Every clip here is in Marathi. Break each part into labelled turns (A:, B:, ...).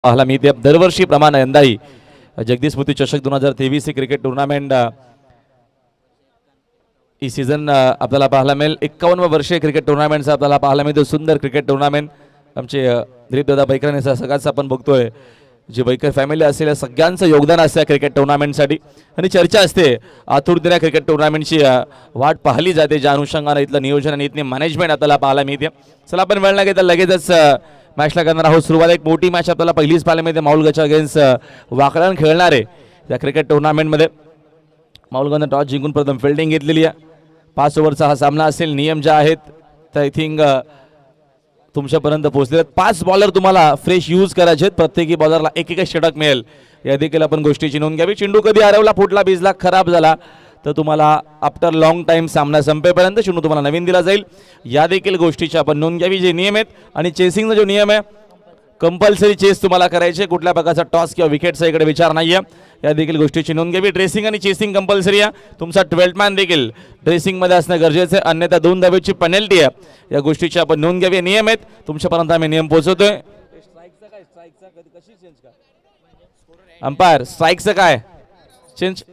A: पाहायला मिळते. दरवर्षीप्रमाणे यंदाही जगदीश मुथी चषक 2023 ही क्रिकेट टुर्नामेंट ही सीझन आपल्याला पाहायला मिळेल. 51 वर्षीय क्रिकेट टुर्नामेंटचा आपल्याला पाहायला मिळतो. सुंदर क्रिकेट टुर्नामेंट आमचे दिलीपदादा बैकरांचा सगळ्याच आपण बघतोय. जी बैकर फॅमिली असेल या सगळ्यांचं योगदान असतं क्रिकेट टुर्नामेंटसाठी आणि चर्चा असते आतुरतेने क्रिकेट टुर्नामेंटची वाट पाहिली जाते. ज्या अनुषंगाने इथलं नियोजन आणि इथली मॅनेजमेंट आपल्याला पाहायला मिळते. चला आपण वेळ न घेता लगेचच मॅचला करणार आहोत सुरुवात. एक मोठी मॅच आपल्याला पहिलीच पाहायला मिळते. माऊलगच्या अगेन्स्ट वाकळण खेळणार आहे या क्रिकेट टुर्नामेंटमध्ये. माऊलगडनं टॉस जिंकून प्रथम फिल्डिंग घेतलेली आहे. 5 ओव्हरचा हा सामना असेल. नियम जे आहेत तर आय थिंक तुमच्यापर्यंत पोहोचले. 5 बॉलर तुम्हाला फ्रेश यूज करायचे आहेत. प्रत्येकी बॉलरला एक षटक मिळेल. या देखील आपण गोष्टीची नोंद घ्यावी. चेंडू कधी हरवला, फुटला, भिजला, खराब झाला तर तुम्हाला आफ्टर लॉंग टाइम सामना संपेपर्यंत चेंडू तुम्हाला नवीन दिला जाईल. या देखील गोष्टीची आपण नोंद घ्यावी. जे नियम आहेत आणि चेसिंगचा जो नियम आहे कंपल्सरी चेस तुम्हाला करायचे. कुठल्या प्रकारचा टॉस किंवा विकेटचा इकडे विचार नाही आहे. या देखील गोष्टीची नोंद घ्यावी. ड्रेसिंग आणि चेसिंग कंपल्सरी आहे. तुमचा 12th मॅन देखील ड्रेसिंगमध्ये असणं गरजेचं आहे. अन्यथा 2 धावेची पेनल्टी आहे. या गोष्टीची आपण नोंद घ्यावी. नियम आहेत तुमच्यापर्यंत आम्ही नियम पोहोचवतोय. अंपायर स्ट्राईकचं काय चेंज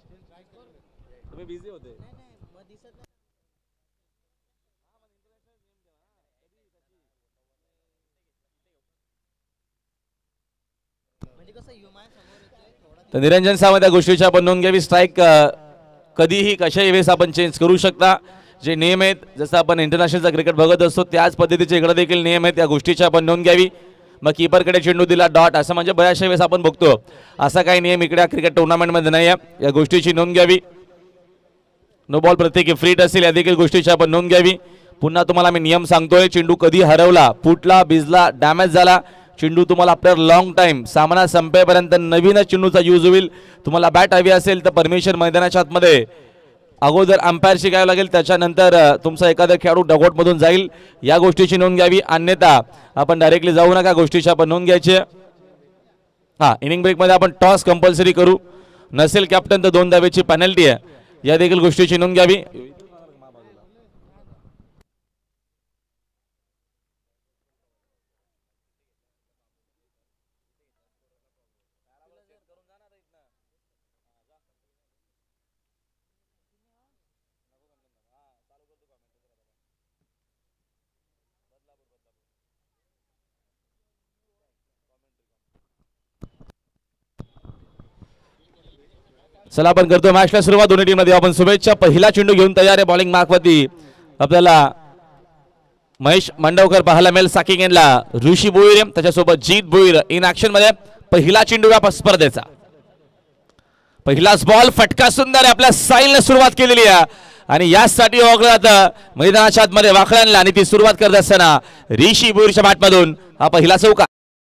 A: तर निरंजन सावंत या गोष्टीची आपण नोंद घ्यावी. स्ट्राईक कधीही कशाही वेळेस आपण चेंज करू शकता. जे नियम आहेत जसं आपण इंटरनॅशनलचा क्रिकेट बघत असतो त्याच पद्धतीचे इकडे देखील नियम आहेत. या गोष्टीची आपण नोंद घ्यावी. मग कीपरकडे चेंडू दिला डॉट असं म्हणजे बऱ्याचशा वेळेस आपण बघतो. असा काही नियम इकडे क्रिकेट टुर्नामेंटमध्ये नाही आहे. या गोष्टीची नोंद घ्यावी. नो बॉल प्रत्येकी फ्रीट असेल. या देखील गोष्टीची आपण नोंद घ्यावी. पुन्हा तुम्हाला मी नियम सांगतोय. चेंडू कधी हरवला, फुटला, भिजला, डॅमेज झाला, चेंडू तुम्हाला आफ्टर लॉंग टाइम सामना संपेपर्यंत नवीनच चेंडूचा यूज होईल. तुम्हाला बॅट हवी असेल तर परमिशन मैदानाच्या आतमध्ये अगोदर अंपायरशी घ्यावं लागेल. त्याच्यानंतर तुमचा एखादा खेळाडू डगआउटमधून जाईल. या गोष्टीची नोंद घ्यावी. अन्यथा आपण डायरेक्टली जाऊ नका. गोष्टीची आपण नोंद घ्यायची. हां, इनिंग ब्रेकमध्ये आपण टॉस कंपल्सरी करू. नसेल कॅप्टन तर 2 धावेची पेनल्टी आहे. या देखील गोष्टीची नोंद घ्यावी. चला आपण करतो मॅचला सुरुवात. दोन्ही टीममध्ये आपण शुभेच्छा. पहिला चेंडू घेऊन तयार आहे. बॉलिंग मार्कवरती आपल्याला महेश मंडवकर पाहायला मिळेल. साकिंग एंडला ऋषी भोईर त्याच्यासोबत जीत भोईर इन ऍक्शन मध्ये. पहिला चेंडू या स्पर्धेचा पहिलाच बॉल फटका सुंदर आहे. आपल्या साईलने सुरुवात केलेली आहे आणि यासाठी ओळखलं मैदानाच्या आतमध्ये वाकड्यांना आणि ती सुरुवात करत असताना ऋषी भोईरच्या बॅटमधून हा पहिला चौका.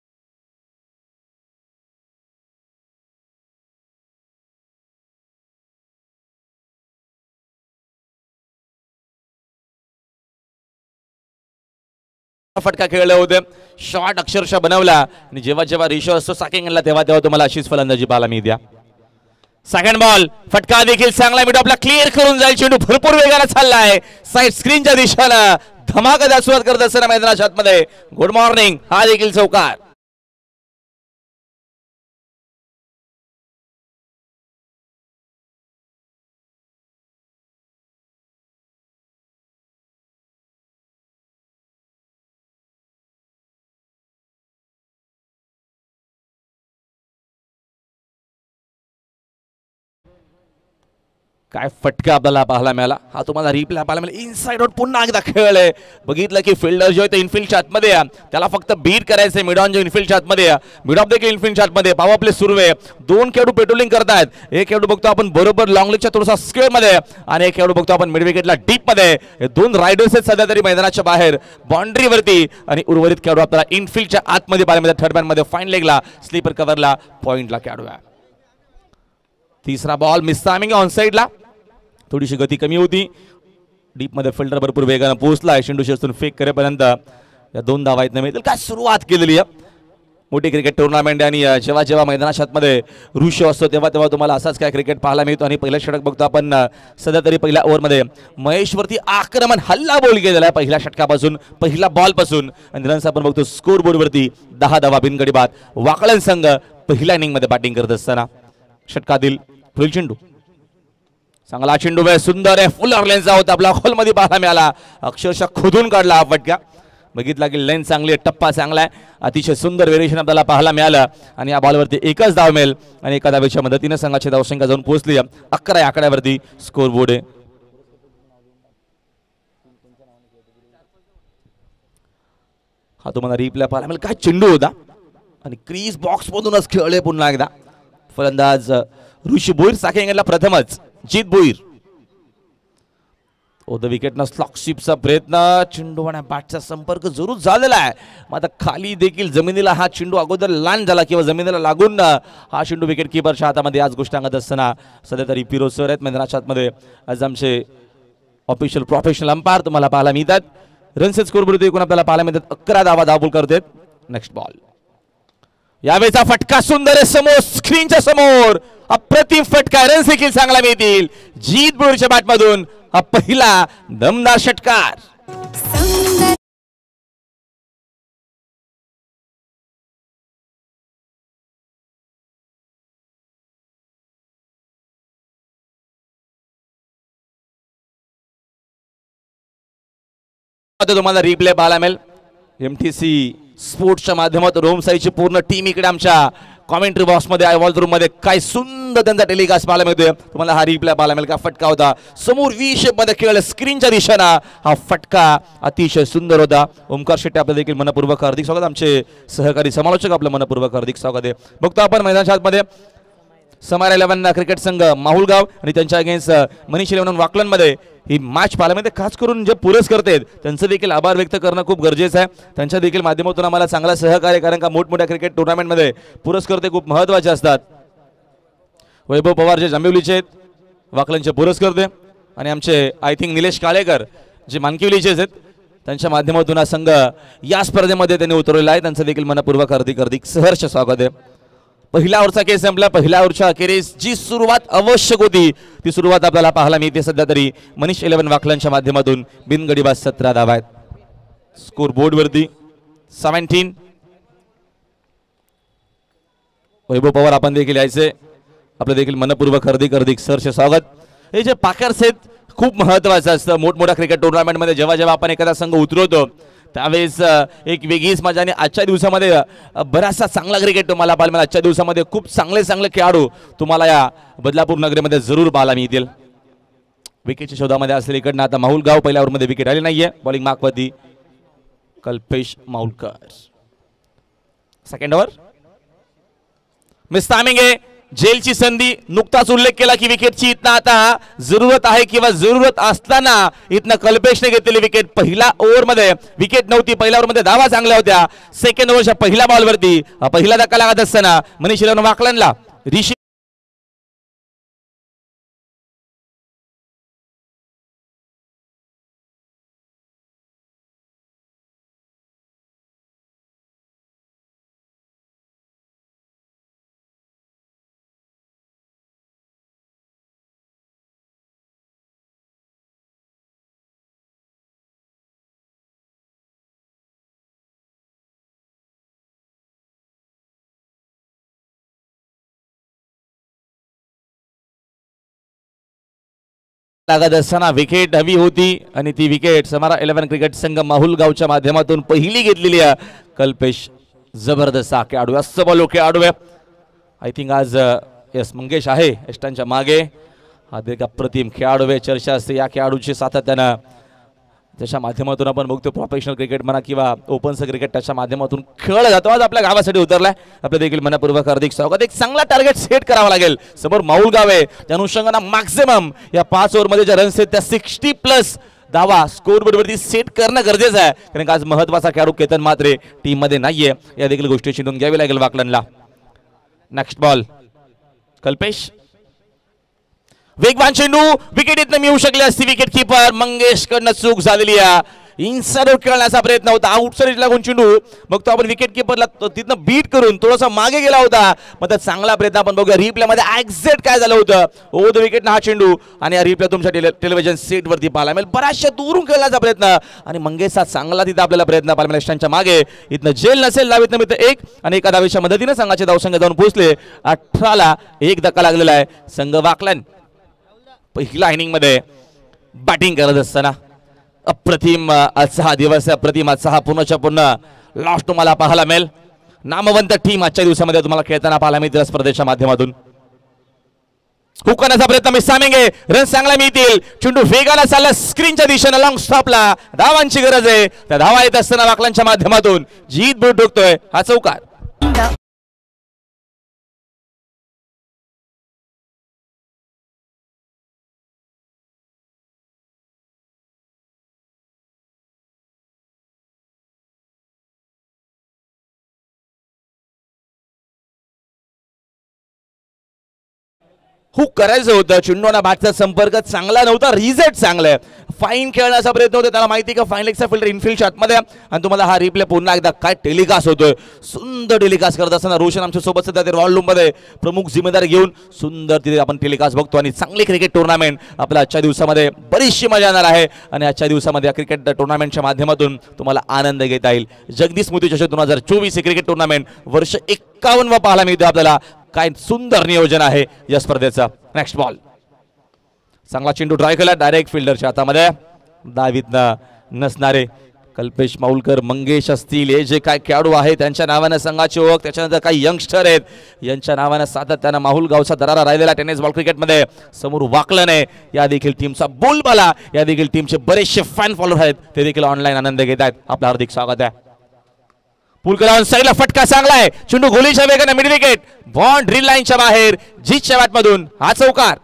A: फटका खेळले होते. शॉट अक्षरशः बनवला आणि जेव्हा जेव्हा रिशो असतो साकिंगला तेव्हा तेव्हा तुम्हाला अशीच फलंदाजी पाहायला मिळते. सेकंड बॉल फटका देखील चांगला मिडो आपला क्लिअर करून जाईल. चेंडू भरपूर वेगाने चाललाय साईड स्क्रीनच्या दिशेला. धमाकेदार सुरुवात करत असताना मैदानाच्या आतमध्ये गुड मॉर्निंग हा देखील चौकार. काय फटका आपल्याला पाहायला मिळाला. हा तुम्हाला रिप्ले पाहायला मिळाला. इनसाइड आउट पुन्हा एकदा खेळले. बघितलं की फिल्डर जो आहे ते इनफिल्डच्या आतमध्ये त्याला फक्त बीट करायचंय. मिडॉन जो इनफिल्डच्या आतमध्ये मिड ऑफ देखील इनफिल्डच्या आतमध्ये. पॉवर प्ले सुरू आहे. 2 खेळाडू पेट्रोलिंग करतायत. एक खेळाडू बघतो आपण बरोबर लॉंग लेगच्या थोडासा स्क्वेअर मध्ये आणि एक खेळाडू बघतो आपण मिड विकेटला डीप मध्ये. हे 2 रायडर्स आहेत सध्या तरी मैदानाच्या बाहेर बाउंड्रीवरती आणि उर्वरित खेळाडू आपल्याला इनफिल्डच्या आतमध्ये पाहायला मिळतात. थर्ड मॅन मध्ये फाईन लेगला स्लीपर कव्हरला पॉइंटला खेळाडू आहे. तिसरा बॉल मिस टायमिंग ऑन साइडला. थोडीशी गती कमी होती. डीप मध्ये फिल्डर भरपूर वेगाने पोहोचला. चेंडू शेतून फेक करेपर्यंत या 2 धावा येत मिळतील. काय सुरुवात केलेली आहे. मोठी क्रिकेट टुर्नामेंट आहे आणि जेव्हा जेव्हा मैदानामध्ये ऋषी असतो तेव्हा तेव्हा तुम्हाला असाच काय क्रिकेट पाहायला मिळतो. आणि पहिलं षटक बघतो आपण सध्या तरी पहिल्या ओव्हरमध्ये महेशवरती आक्रमण हल्ला बॉल गेलेला आहे पहिल्या षटकापासून, पहिला बॉलपासून. आणि रन्स आपण बघतो स्कोर बोर्डवरती 10 धावा बिनगडी बाद. वाकलन संघ पहिल्या इनिंगमध्ये बॅटिंग करत असताना षटकातील पुढील चेंडू, चांगला चेंडू आहे, सुंदर आहे, फुलर लेन्सचा होता, आपला खोलमध्ये पाहायला मिळाला, अक्षरशः खोदून काढला हा फटका. बघितला की लेन्स चांगली आहे, टप्पा चांगला आहे, अतिशय सुंदर व्हेरिएशन आपल्याला पाहायला मिळालं. आणि या बॉलवरती एकच धाव मिळेल आणि एका धावेच्या मदतीने संघाची धावसंख्या जाऊन पोहोचली 11 या आकड्यावरती स्कोर बोर्ड आहे. हा तुम्हाला रिप्ले पाहायला मिळेल, काय चेंडू होता आणि क्रीज बॉक्स मधूनच खेळले पुन्हा एकदा. फलंदाज ऋषी भोईर साखेंगला प्रथमच जीत भोईर. द विकेटनं स्लॉकशिपचा प्रयत्न, चेंडू आणि बॅटचा संपर्क जरूर झालेला आहे. मग आता खाली देखील जमिनीला हा चेंडू अगोदर लँड झाला किंवा जमिनीला लागून हा चेंडू विकेट किपरच्या हातामध्ये आज गोष्ट सांगत असताना सध्या तरी फिरोज सर आहेत मैदानाच्या आतमध्ये. आज आमचे ऑफिशियल प्रोफेशनल अंपायर तुम्हाला पाहायला मिळतात. रनसेट स्कोरवरती एकूण आपल्याला पाहायला मिळतात 11 धावा धावपूल करतात. नेक्स्ट बॉल, यावेळेचा फटका सुंदर आहे, समोर स्क्रीनच्या समोर अप्रतिम फटका, रन्स देखील चांगला मिळतील जीत भोईरच्या बॅटमधून. हा पहिला दमदार षटकार. तुम्हाला रिप्ले पाहायला मिळेल. MTC स्पोर्ट्सच्या माध्यमातून रोम साईची पूर्ण टीम इकडे आमच्या कॉमेंट्री बॉक्स मध्ये आहे, वॉल रूम मध्ये. काय सुंदर त्यांचा टेलिकास्ट पाहायला मिळतोय. तुम्हाला हा रिप्ले पाहायला मिळेल का फटका होता, समोर व्ही शेप मध्ये खेळला स्क्रीनच्या दिशेनं हा फटका अतिशय सुंदर होता. ओमकार शेट्टी आपलं देखील मनपूर्वक हार्दिक स्वागत, आमचे सहकारी समालोचक आपलं मनपूर्वक हार्दिक स्वागत आहे. बघतो आपण मैदानाच्या आतमध्ये समार 11 क्रिकेट संघ माहुलगाव आणि त्यांच्या अगेन्स्ट मनीष 11 वाकलनमध्ये ही मॅच पाहायला मिळते. खास करून जे पुरस्कर्ते आहेत त्यांचं देखील आभार व्यक्त करणं खूप गरजेचं आहे. त्यांच्या देखील माध्यमातून आम्हाला चांगला सहकार्य, कारण का मोठमोठ्या क्रिकेट टुर्नामेंटमध्ये पुरस्कर्ते खूप महत्त्वाचे असतात. वैभव पवार जे जांभिवलीचे आहेत वाकलनचे पुरस्कर्ते, आणि आमचे आय थिंक निलेश काळेकर जे मानकिवलीचे आहेत, त्यांच्या माध्यमातून हा संघ या स्पर्धेमध्ये त्यांनी उतरलेला आहे. त्यांचं देखील मनपूर्वक हार्दिक हार्दिक सहर्ष स्वागत आहे. पहिल्या ओव्हरचा केस संपला. पहिल्या ओव्हरच्या अखेरीस जी सुरुवात आवश्यक होती ती सुरुवात आपल्याला पाहायला मिळते. सध्या तरी मनीष 11 वाकलनच्या माध्यमातून बिनगडी बाद 17 धावा आहेत. स्कोर बोर्डवरती 17. वैभव पवार आपण देखील यायचे, आपलं देखील मनपूर्वक हार्दिक हार्दिक सहर्ष स्वागत. हे जे पाकर्स आहेत खूप महत्त्वाचं असतं मोठमोठ्या क्रिकेट टुर्नामेंटमध्ये. जेव्हा जेव्हा आपण एखादा संघ उतरवतो त्यावेळेस एक वेगळीच मजा. आणि आजच्या दिवसामध्ये बराचसा चांगला क्रिकेट तुम्हाला पाहायला मिळेल. आजच्या दिवसामध्ये खूप चांगले चांगले खेळाडू तुम्हाला या बदलापूर नगरीमध्ये जरूर पाहायला मिळतील. विकेटच्या शोधामध्ये असलेली इकडनं आता माहुलगाव पहिल्या ओव्हरमध्ये विकेट आली नाहीये. बॉलिंग मार्कवरती Kalpesh Mahulkar. Second over miss timing आहे, जेलची संधी. नुकताच उल्लेख केला की विकेटची इथं आता जरूरत आहे किंवा जरूरत असताना इथनं कल्पेशने घेतलेली विकेट. पहिल्या ओव्हरमध्ये विकेट नव्हती, पहिल्या ओव्हरमध्ये धावा चांगल्या होत्या. सेकंड ओव्हरच्या पहिल्या बॉलवरती पहिला धक्का लागत असताना मनीष 11 वाकलनला ऋषी लागत असताना विकेट हवी होती आणि ती विकेट समारा 11 क्रिकेट संघ माहुलगावच्या माध्यमातून पहिली घेतलेली आहे. कल्पेश जबरदस्त खेळाडू, अस्सबल खेळाडू आहे. आय थिंक आज यस मंगेश आहे यष्टांच्या मागे. हा देखील अप्रतिम खेळाडू आहे, चर्चा असते या खेळाडूची सातत्यानं. त्याच्या माध्यमातून आपण बघतो प्रोफेशनल क्रिकेट म्हणा किंवा ओपनचं क्रिकेट त्याच्या माध्यमातून खेळला जातो. आज आपल्या गावासाठी उतरलाय, आपल्या देखील मनपूर्वक हार्दिक स्वागत. एक चांगला टार्गेट सेट करावा लागेल. समोर माहुलगाव आहे, त्या अनुषंगाने मॅक्सिमम या 5 ओव्हरमध्ये ज्या रन्स आहेत त्या 60+ धावा स्कोर बोर्डवरती सेट करणं गरजेचं आहे. कारण आज महत्त्वाचा खेळाडू केतन मात्रे टीम मध्ये नाहीये, या देखील गोष्टीची नोंद घ्यावी लागेल वाकलनला. नेक्स्ट बॉल कल्पेश, वेगवान चेंडू, विकेट इथनं मिळू शकले असती. विकेट कीपर मंगेश कडनं चूक झालेली आहे. इन्साइड आउट खेळण्याचा प्रयत्न होता, आउटसाइड लागून चेंडू मग तो आपण विकेट किपरला तिथनं बीट करून थोडासा मागे गेला होता. मग चांगला प्रयत्न आपण बघूया रिप्ले मध्ये एक्झॅक्ट काय झालं होतं. ओव्हर द विकेट हा चेंडू आणि या रिप्ले तुमच्या टेलिव्हिजन सेट वरती पाहायला मिळेल. बऱ्याचशा दूरून खेळण्याचा प्रयत्न आणि मंगेशचा चांगला तिथे आपल्याला प्रयत्न पाहायला मिळेल. स्टंपच्या मागे इथनं जेल नसेल, डावीत निमित्त 1 आणि एका धावेच्या मदतीने संघाचे धावसंख्या जाऊन पोहोचले 18ला. 1 धक्का लागलेला आहे. संघ वाकलन पहिल्या इनिंग मध्ये बॅटिंग करत असताना अप्रतिम आजचा हा दिवस आहे. अप्रतिम आजचा हा पुन्हा लॉस तुम्हाला पाहायला मिळेल. नामवंत टीम आजच्या दिवसामध्ये तुम्हाला खेळताना पाहायला मिळतील स्पर्धेच्या माध्यमातून. हुक करण्याचा प्रयत्न मिस सामेंगे, रन चांगला मिळतील. चेंडू वेगाला चालला स्क्रीनच्या दिशेने लॉंग स्टॉपला. धावांची गरज आहे. त्या धावा येत असताना वाकलांच्या माध्यमातून जीत बोट ठोकतोय हा चौकार. हुक करायचं होतं. चेंडूना बॅटचा संपर्क चांगला नव्हता. रिझल्ट चांगला आहे. फाईन खेळण्याचा प्रयत्न होता. त्याला माहिती का फाईन लेगचा फिल्डर इनफिल्ड आतमध्ये आणि तुम्हाला हा रिप्ले पुन्हा एकदा काय टेलिकास्ट होतोय. सुंदर टेलिकास्ट करत असताना रोशन आमच्या सोबत सध्या ते रॉयल रूम मध्ये प्रमुख जिम्मेदारी घेऊन सुंदर तिथे आपण टेलिकास्ट बघतो. आणि चांगली क्रिकेट टुर्नामेंट आपल्या आजच्या दिवसामध्ये बरीचशी मजा येणार आहे. आणि आजच्या दिवसामध्ये या क्रिकेट टुर्नामेंटच्या माध्यमातून तुम्हाला आनंद घेता येईल. जगदीश मोती चषक 2024 क्रिकेट टुर्नामेंट वर्ष 51 पाहायला मिळते आपल्याला. काय सुंदर नियोजन आहे या स्पर्धेचं. नेक्स्ट बॉल चांगला चेंडू ट्राय केला डायरेक्ट फिल्डरच्या हातामध्ये. दावीतनं नसणारे कल्पेश माऊलकर, मंगेश असतील, हे जे काय खेळाडू आहेत त्यांच्या नावानं संघाची ओळख. त्याच्यानंतर काही यंगस्टर आहेत यांच्या नावानं सातत्यानं माहुल गावचा दरारा राहिलेला टेनिस बॉल क्रिकेटमध्ये. समोर वाकलं नाही या देखील टीमचा बोलबाला, या देखील टीमचे बरेचसे फॅन फॉलोअर आहेत, ते देखील ऑनलाईन आनंद घेत आहेत. आपलं हार्दिक स्वागत आहे. पुलकरावर साईडला फटका चांगला आहे. चेंडू गोलीच्या वेगाने मिड विकेट बाउंड्री लाईनच्या बाहेर. जीतच्या बॅटमधून हा चौकार.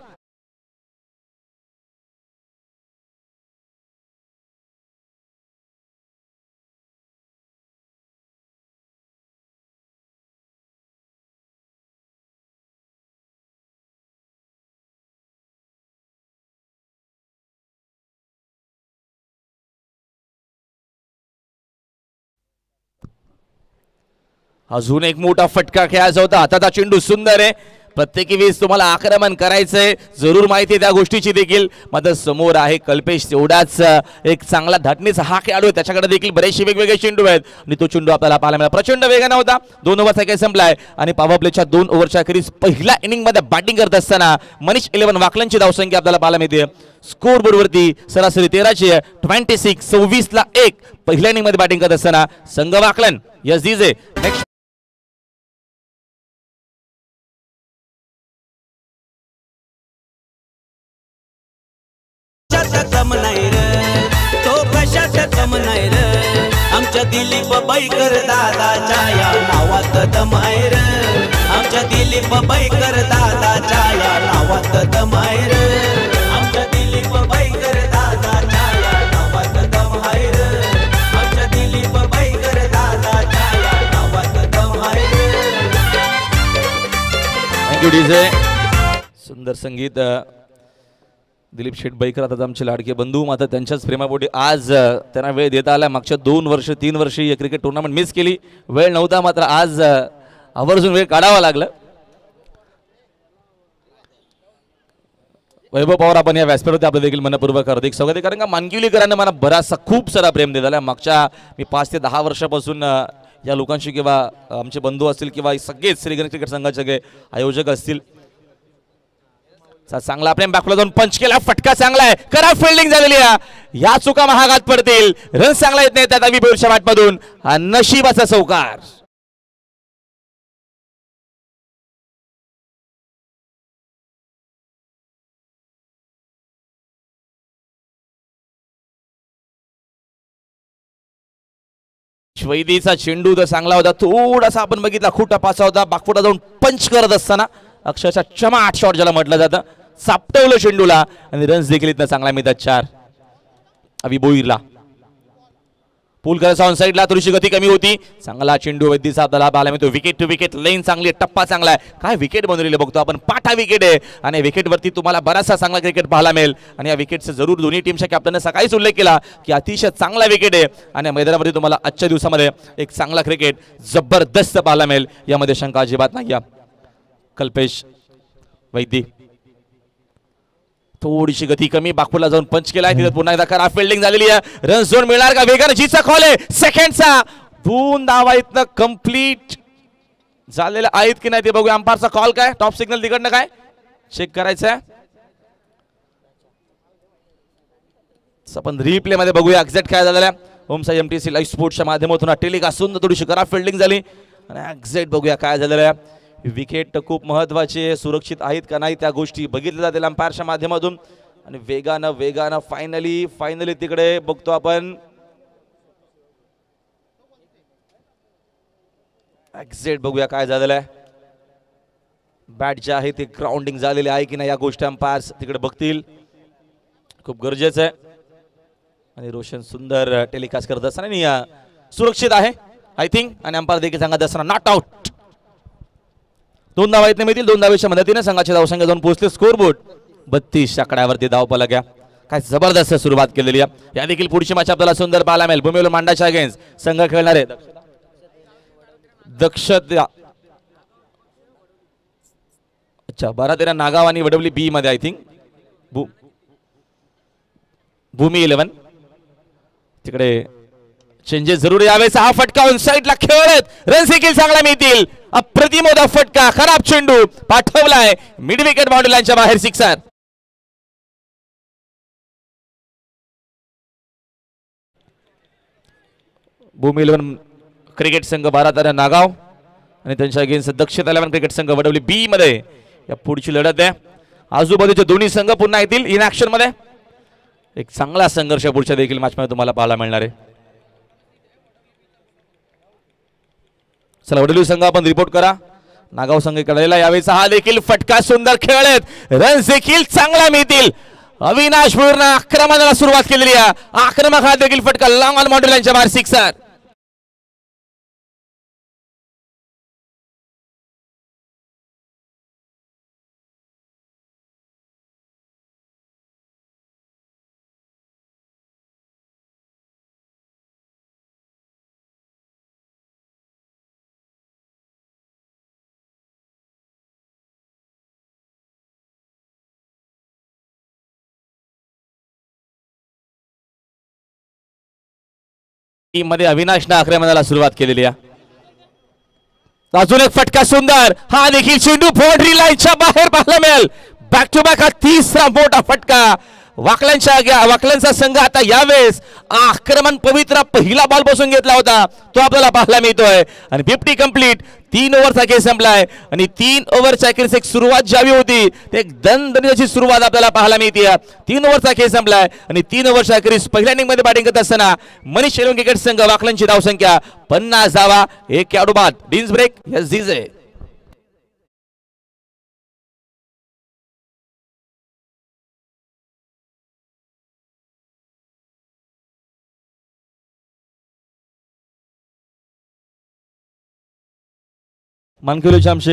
A: अजून एक मोठा फटका खेळायचा होता. हाताचा चेंडू सुंदर आहे. प्रत्येकी वेळेस तुम्हाला आक्रमण करायचंय, जरूर माहिती आहे त्या गोष्टीची देखील. मात्र समोर आहे कल्पेश, तेवढाच एक चांगला धाटणीचा हा खेळाडू आहे. त्याच्याकडे देखील बरेचसे वेगवेगळे चेंडू आहेत आणि तो चेंडू आपल्याला पाहायला मिळाला. प्रचंड वेगाने होता. 2 ओव्हरचा खेळ संपलाय आणि पॉवर प्लेच्या 2 ओव्हरच्या अखेरीस पहिल्या इनिंग मध्ये बॅटिंग करत असताना मनीष 11 वाकलांची धावसंख्या आपल्याला पाहायला मिळते. स्कोर बोर्डवरती सरासरी 13ची आहे. 26 26ला 1 पहिल्या इनिंग मध्ये बॅटिंग करत असताना संघ Vakalan. Yes DJ next
B: come नाही रे तो कशात कम नाही रे. आमच्या दिलीप बैकर दादाच्या या नावात दम आहे रे. आमच्या दिलीप बैकर दादाच्या या नावात दम आहे रे. आमच्या दिलीप बैकर दादाच्या या नावात दम आहे रे. आमच्या दिलीप बैकर दादाच्या या नावात दम आहे रे.
A: Thank you DJ. सुंदर संगीत. दिलीप शेठ बैकर आता आमचे लाडके बंधू, मात्र त्यांच्याच प्रेमापोटी आज त्यांना वेळ देता आला. मागच्या 2 वर्ष 3 वर्ष ही क्रिकेट टुर्नामेंट मिस केली, वेळ नव्हता, मात्र आज आवर्जून वेळ काढावा लागला. वैभव पवार आपण या व्यासपीठावरती आपलं देखील मनपूर्वक हार्दिक स्वागत आहे. कारण का मानकिवलीकरांना मला बराचसा खूप सारा प्रेम दिलेला आहे. मागच्या मी 5 ते 10 वर्षापासून या लोकांशी किंवा आमचे बंधू असतील किंवा सगळेच श्रीगणेश क्रिकेट संघाचे सगळे आयोजक असतील, चांगला प्रेम बॅकला जाऊन पंच केला. फटका चांगला आहे. करा फिल्डिंग झालेली आहे. या चुका महागात पडतील. रन चांगला येत नाही त्या दावी बोलच्या बॅटमधून. हा नशिबाचा चौकार. वैदीचा चेंडू तर चांगला होता. थोडासा आपण बघितला खोटा पासा होता. बाकफुटा जाऊन पंच करत असताना अक्षरशः चमाट शॉट ज्याला म्हटलं जातं, सापटवलं चेंडूला आणि रन्स देखील इथं चांगला मिळतात 4. अवी बोईरला पूल करायचा ऑन साईडला, थोडीशी गती कमी होती. चांगला चेंडू वैद्यचा आपल्याला पाहायला मिळतो. विकेट टू विकेट लेन चांगली, टप्पा चांगला आहे. काय विकेट बनवलेले बघतो आपण, पाठा विकेट आहे आणि विकेटवरती तुम्हाला बराचसा चांगला क्रिकेट पाहायला मिळेल. आणि या विकेटचा जरूर दोन्ही टीमच्या कॅप्टनने सकाळीच उल्लेख केला की अतिशय चांगला विकेट आहे आणि मैदानामध्ये तुम्हाला आजच्या दिवसामध्ये एक चांगला क्रिकेट जबरदस्त पाहायला मिळेल, यामध्ये शंका अजिबात नाही. कल्पेश वैद्य थोडीशी गती कमी, बागपूरला जाऊन पंच केलाय. तिथे पुन्हा एकदा खराब फिल्डिंग झालेली आहे. रन झोन मिळणार का? वेगाने जीचा कॉल आहे सेकंडचा. 2 धावा इथनं कंप्लीट झालेल्या आहेत की नाही ते बघूया. अंपायरचा कॉल काय, टॉप सिग्नल तिकडनं काय चेक करायचं आहे. आपण रिप्ले मध्ये बघूया एक्झॅक्ट काय झालेलं आहे. ओमसाई एमटीसी लाईव्ह स्पोर्ट्सच्या माध्यमातून टेलिकास्ट सुंदर थोडीशी खराब फिल्डिंग झाली आणि एक्झॅक्ट बघूया काय झालेलं आहे. विकेट खूप महत्वाचे, सुरक्षित आहेत का नाही त्या गोष्टी बघितल्या जातील अंपायरच्या माध्यमातून. आणि वेगानं फायनली तिकडे बघतो आपण एक्झॅक्ट बघूया काय झालेलं आहे. बॅट जे आहे ते ग्राउंडिंग झालेले आहे की नाही या गोष्टी अंपायर्स तिकडे बघतील, खूप गरजेचं आहे. आणि रोशन सुंदर टेलिकास्ट करत असताना सुरक्षित आहे आय थिंक. आणि अंपायर देखील सांगत असताना नॉट आउट. 2 धावा इथने मिळतील. 2 धावेच्या मदतीने संघाची धावसंख्या जाऊन पोहोचले स्कोरबोर्ड 32 आकड्यावरती धाव पलक्या. काय जबरदस्त सुरुवात केलेली आहे. या देखील पुढची मॅच आपल्याला सुंदर पाहायला मिळेल. भूमीवर मांडाच्या अगेन्स्ट संघ खेळणारे दक्षता. अच्छा 12-13 नागाव आणि वडवली बी मध्ये आय थिंक भूमी 11 तिकडे चेंजेस जरूर यावेळेस. हा फटका ऑन साईडला खेळत रन देखील चांगला मिळतील. अप्रतिम होता फटका, खराब चेंडू पाठवलाय मिड विकेट बाउंड्री लाईनच्या बाहेर सिक्सर. भूमी 11 क्रिकेट संघ 12-13 नागाव आणि त्यांच्या अगेन्स्ट दक्षता 11 क्रिकेट संघ वडवली बी मध्ये या पुढची लढत आहे. आजूबाजूचे दोन्ही संघ पुन्हा येतील इन ऍक्शन मध्ये. एक चांगला संघर्ष पुढच्या देखील मॅच मध्ये तुम्हाला पाहायला मिळणार आहे. चला वडवली संघ आपण रिपोर्ट करा. नागाव संघ कळलेला यावेळेस. हा देखील फटका सुंदर खेळत रन देखील चांगला मिळतील. अविनाश भुईरनं आक्रमणाला सुरुवात केलेली आहे. आक्रमक हा देखील फटका लॉंग ऑन बाउंड्री लाईनच्या बाहेर सिक्सर. टीम मध्ये अविनाशनं आक्रमणाला सुरुवात केलेली आहे. अजून एक फटका सुंदर, हा देखील चेंडू बाउंड्री लाईनच्या बाहेर पाहायला मिळेल. बॅक टू बॅक हा तिसरा मोठा फटका. वाकल्यांचा संघ आता यावेळेस आक्रमण पवित्र पहिला बॉल बसून घेतला होता तो आपल्याला पाहायला मिळतोय. आणि 50 कंप्लीट. 3 ओव्हरचा खेळ संपलाय आणि 3 ओव्हरच्या अखेरीस एक सुरुवात ज्यावी होती ते एक दणदणीची सुरुवात आपल्याला पाहायला मिळते. 3 ओव्हरचा खेळ संपलाय आणि 3 ओव्हरच्या अखेरीस पहिल्या इनिंग मध्ये बॅटिंग करत असताना मनीष एलवन क्रिकेट संघ वाकलांची धावसंख्या 50 धावा. 1 खेळाडू बाद. Drinks break yes DJ. मानखिवलीचे आमचे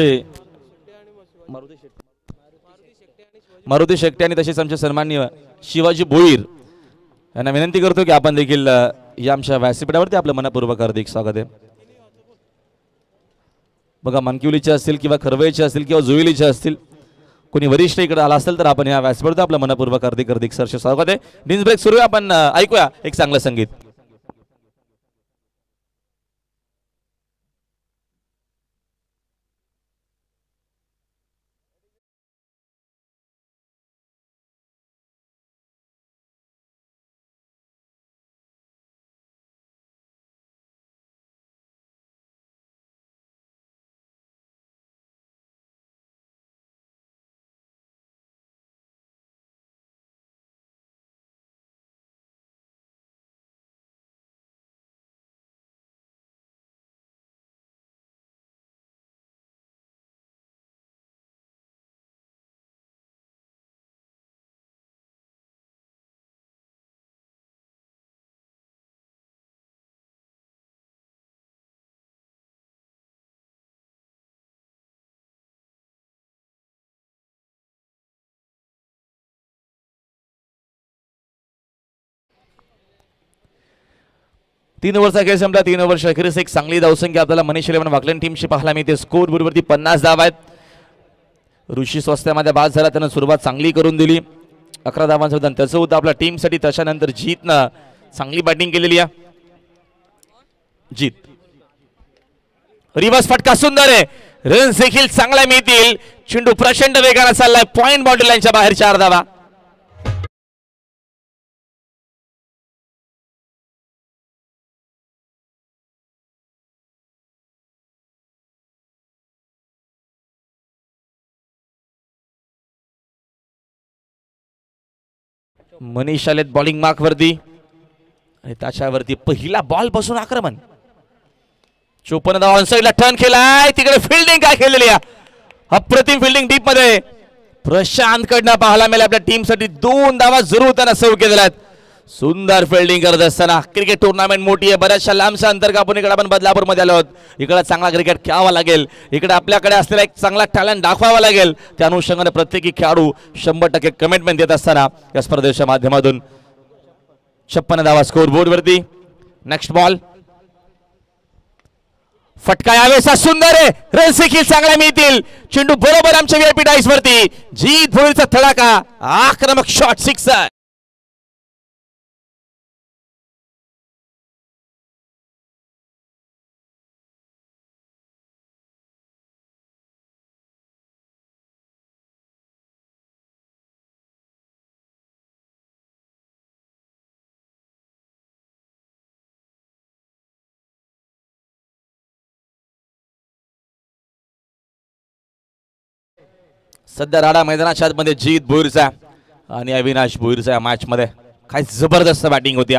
A: मारुती शेट्टे आणि तसेच आमचे सन्माननीय शिवाजी भोईर यांना विनंती करतो की आपण देखील या आमच्या व्यासपीठावरती आपलं मनपूर्वक हार्दिक स्वागत आहे. बघा मानखिवलीचे असतील किंवा खरवळीचे असतील किंवा जुईलीचे असतील, कोणी वरिष्ठ इकडे आला असेल तर आपण या व्यासपीठावरती आपलं मनपूर्वक हार्दिक सरसे स्वागत आहे. डिन्स ब्रेक सुरू आहे. आपण ऐकूया एक चांगलं संगीत. 3 ओव्हरचा खेळ संपला. 3 ओव्हर अखेरीस एक चांगली धावसंख्या आपल्याला मनीष इलेव्हन वाकलन टीमची पाहायला मिळते. स्कोर बोर्डवरती 50 धावा आहेत. ऋषी स्वस्त्यामध्ये बाद झाला, त्यानं सुरुवात चांगली करून दिली. 11 धावांचं होतं त्याचं होतं आपल्या टीमसाठी. त्याच्यानंतर जीतनं चांगली बॅटिंग केलेली आहे. जीत रिवर्स फटका सुंदर आहे. रन्स देखील चांगला मिळतील. चेंडू प्रचंड वेगाने चाललाय. पॉइंट बाउंड्री लाईनच्या बाहेर 4 धावा. मनीष आलेत बॉलिंग मार्क वरती आणि त्याच्यावरती पहिला बॉल पासून आक्रमण. 54 धावा ऑनसाइडला टर्न केलाय. तिकडे फिल्डिंग काय केलेली आहे. अप्रतिम फिल्डिंग डीप मध्ये प्रशांत कडनं पाहायला मिळालं. आपल्या टीमसाठी 2 धावा जरूर त्यांना सेव्ह केलेल्या आहेत. सुंदर फिल्डिंग करत असताना क्रिकेट टुर्नामेंट मोठी आहे. बऱ्याचशा लांबच्या अंतर कापून इकडे आपण बदलापूरमध्ये आलो आहोत. इकडे चांगला क्रिकेट खेळावा लागेल. इकडे आपल्याकडे असलेला एक चांगला टॅलेंट दाखवावा लागेल. त्या अनुषंगाने प्रत्येकी खेळाडू 100% कमिटमेंट देत असताना या स्पर्धेच्या माध्यमातून 56 धावा स्कोर बोर्ड वरती. नेक्स्ट बॉल फटका यावेळेस सुंदर आहे. रन्स देखील चांगला मिळतील. चेंडू बरोबर आमच्या व्हीआयपी डाईस वरती. जीत भोईरचा थडाका. आक्रमक शॉट 6 आहे. सध्या राडा मैदानाच्या आतमध्ये जीत भोईरचा आणि अविनाश भोईरचा या मॅच मध्ये काय जबरदस्त बॅटिंग होती.